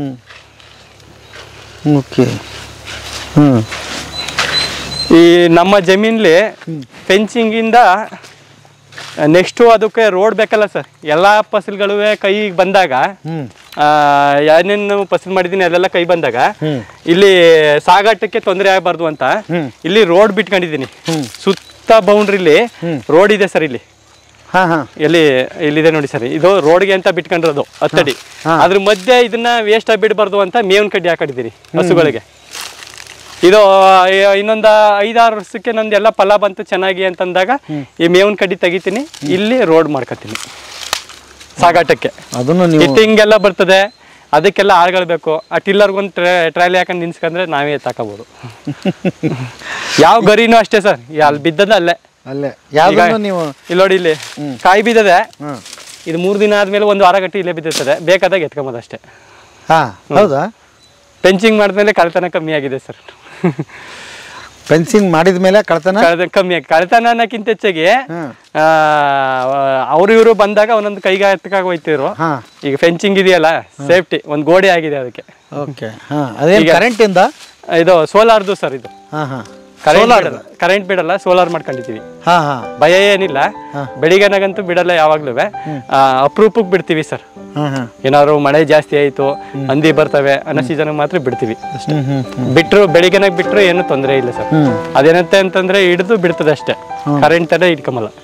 ಈ ನಮ್ಮ ಜಮೀನ್ಲಿ ಫೆನ್ಸಿಂಗ್ ಇಂದ ನೆಕ್ಸ್ಟ್ ಅದಕ್ಕೆ ರೋಡ್ ಬೇಕಲ್ಲ ಸರ್. ಎಲ್ಲಾ ಫಸಲ್ಗಳು ಕೈಗೆ ಬಂದಾಗ, ಏನೇನು ಫಸಲ್ ಮಾಡಿದೀನಿ ಅದೆಲ್ಲ ಕೈ ಬಂದಾಗ ಇಲ್ಲಿ ಸಾಗಾಟಕ್ಕೆ ತೊಂದರೆ ಆಗಬಾರ್ದು ಅಂತ ಇಲ್ಲಿ ರೋಡ್ ಬಿಟ್ಕೊಂಡಿದೀನಿ. ಸುತ್ತ ಬೌಂಡ್ರಿಲಿ ರೋಡ್ ಇದೆ ಸರ್. ಇಲ್ಲಿ ಇಲ್ಲಿದೆ ನೋಡಿ ಸರ್, ಇದು ರೋಡ್ಗೆ ಅಂತ ಬಿಟ್ಕೊಂಡಿರೋದು 10 ಅಡಿ. ಅದ್ರ ಮಧ್ಯೆ ಇದನ್ನ ವೇಸ್ಟ್ ಆಗಿ ಬಿಡಬಾರ್ದು ಅಂತ ಮೇವಿನ ಕಡ್ಡಿ ಹಾಕಿದ್ದೀನಿ ಹಸುಗಳಿಗೆ. ಇದು ಇನ್ನೊಂದು 5-6 ವರ್ಷಕ್ಕೆ ನಂದೆಲ್ಲ ಫಲ ಬಂತು ಚೆನ್ನಾಗಿ ಅಂತಂದಾಗ ಈ ಮೇವಿನ ಕಡ್ಡಿ ತೆಗಿತೀನಿ, ಇಲ್ಲಿ ರೋಡ್ ಮಾಡ್ಕೊತೀನಿ ಸಾಗಾಟಕ್ಕೆ. ಹಿಂಗೆಲ್ಲ ಬರ್ತದೆ, ಅದಕ್ಕೆಲ್ಲ ಆಳ್ಗಳು ಬೇಕು. ಆ ಟಿಲ್ಲರ್ಗೊಂದು ಟ್ರಾಲಿ ಹಾಕೊಂಡು ನಿನ್ಸ್ಕೊಂಡ್ರೆ ನಾವೇ ತಕೋಬಹುದು. ಯಾವ ಗರಿನೂ ಅಷ್ಟೇ ಸರ್, ಅಲ್ಲಿ ಬಿದ್ದದ ಅಲ್ಲೇ ಇಲ್ಲಿ ನೋಡಿ, ಇಲ್ಲಿ ಕಾಯಿ ಬಿದ್ದದೆ. ಇದು 3 ದಿನ ಆದ್ಮೇಲೆ 1 ವಾರ ಗಟ್ಟಿ ಇಲ್ಲೇ ಬಿದ್ದಿರ್ತದೆ, ಬೇಕಾದಾಗ ಎತ್ಕೊಂಬೋದು ಅಷ್ಟೇ. ಹೌದಾ? ಫೆನ್ಸಿಂಗ್ ಮಾಡಿದ್ಮೇಲೆ ಕಳ್ತನ ಕಮ್ಮಿ ಆಗಿದೆ ಸರ್. ಫೆನ್ಸಿಂಗ್ ಮಾಡಿದ್ಮೇಲೆ ಕಳ್ತನ ಕಮ್ಮಿ ಆಗಿ, ಕಳ್ತನ ಅನ್ನಕ್ಕಿಂತ ಹೆಚ್ಚಾಗಿ ಇವರು ಬಂದಾಗ ಒಂದೊಂದು ಕೈಗೆ ಎತ್ತಕಾಗ ಹೋಯ್ತಿದ್ರು. ಈಗ ಫೆನ್ಸಿಂಗ್ ಇದೆಯಲ್ಲ, ಸೇಫ್ಟಿ ಒಂದು ಗೋಡೆ ಆಗಿದೆ ಅದಕ್ಕೆ. ಇದು ಸೋಲಾರ್ದು ಸರ್. ಇದು ಕರೆಂಟ್ ಬಿಡಲ್ಲ, ಸೋಲಾರ್ ಮಾಡ್ಕೊಂಡಿದೀವಿ. ಭಯ ಏನಿಲ್ಲ, ಬೆಳಿಗ್ಗೆನಾಗಂತೂ ಬಿಡಲ್ಲ, ಯಾವಾಗ್ಲೂ ಅಪರೂಪಕ್ಕೆ ಬಿಡ್ತೀವಿ ಸರ್. ಏನಾದ್ರು ಮಳೆ ಜಾಸ್ತಿ ಆಯ್ತು, ಹಂದಿ ಬರ್ತವೆ ಅನ್ನೋ ಸೀಸನ್ ಮಾತ್ರ ಬಿಡ್ತೀವಿ. ಬೆಳಿಗ್ಗೆನಾಗ ಬಿಟ್ರು ಏನು ತೊಂದರೆ ಇಲ್ಲ ಸರ್. ಅದೇನಂತೆ ಅಂತಂದ್ರೆ ಹಿಡಿದು ಬಿಡ್ತದೆ ಅಷ್ಟೇ, ಕರೆಂಟ್ ತರ ಇಟ್ಕೊಂಬಲ್ಲ.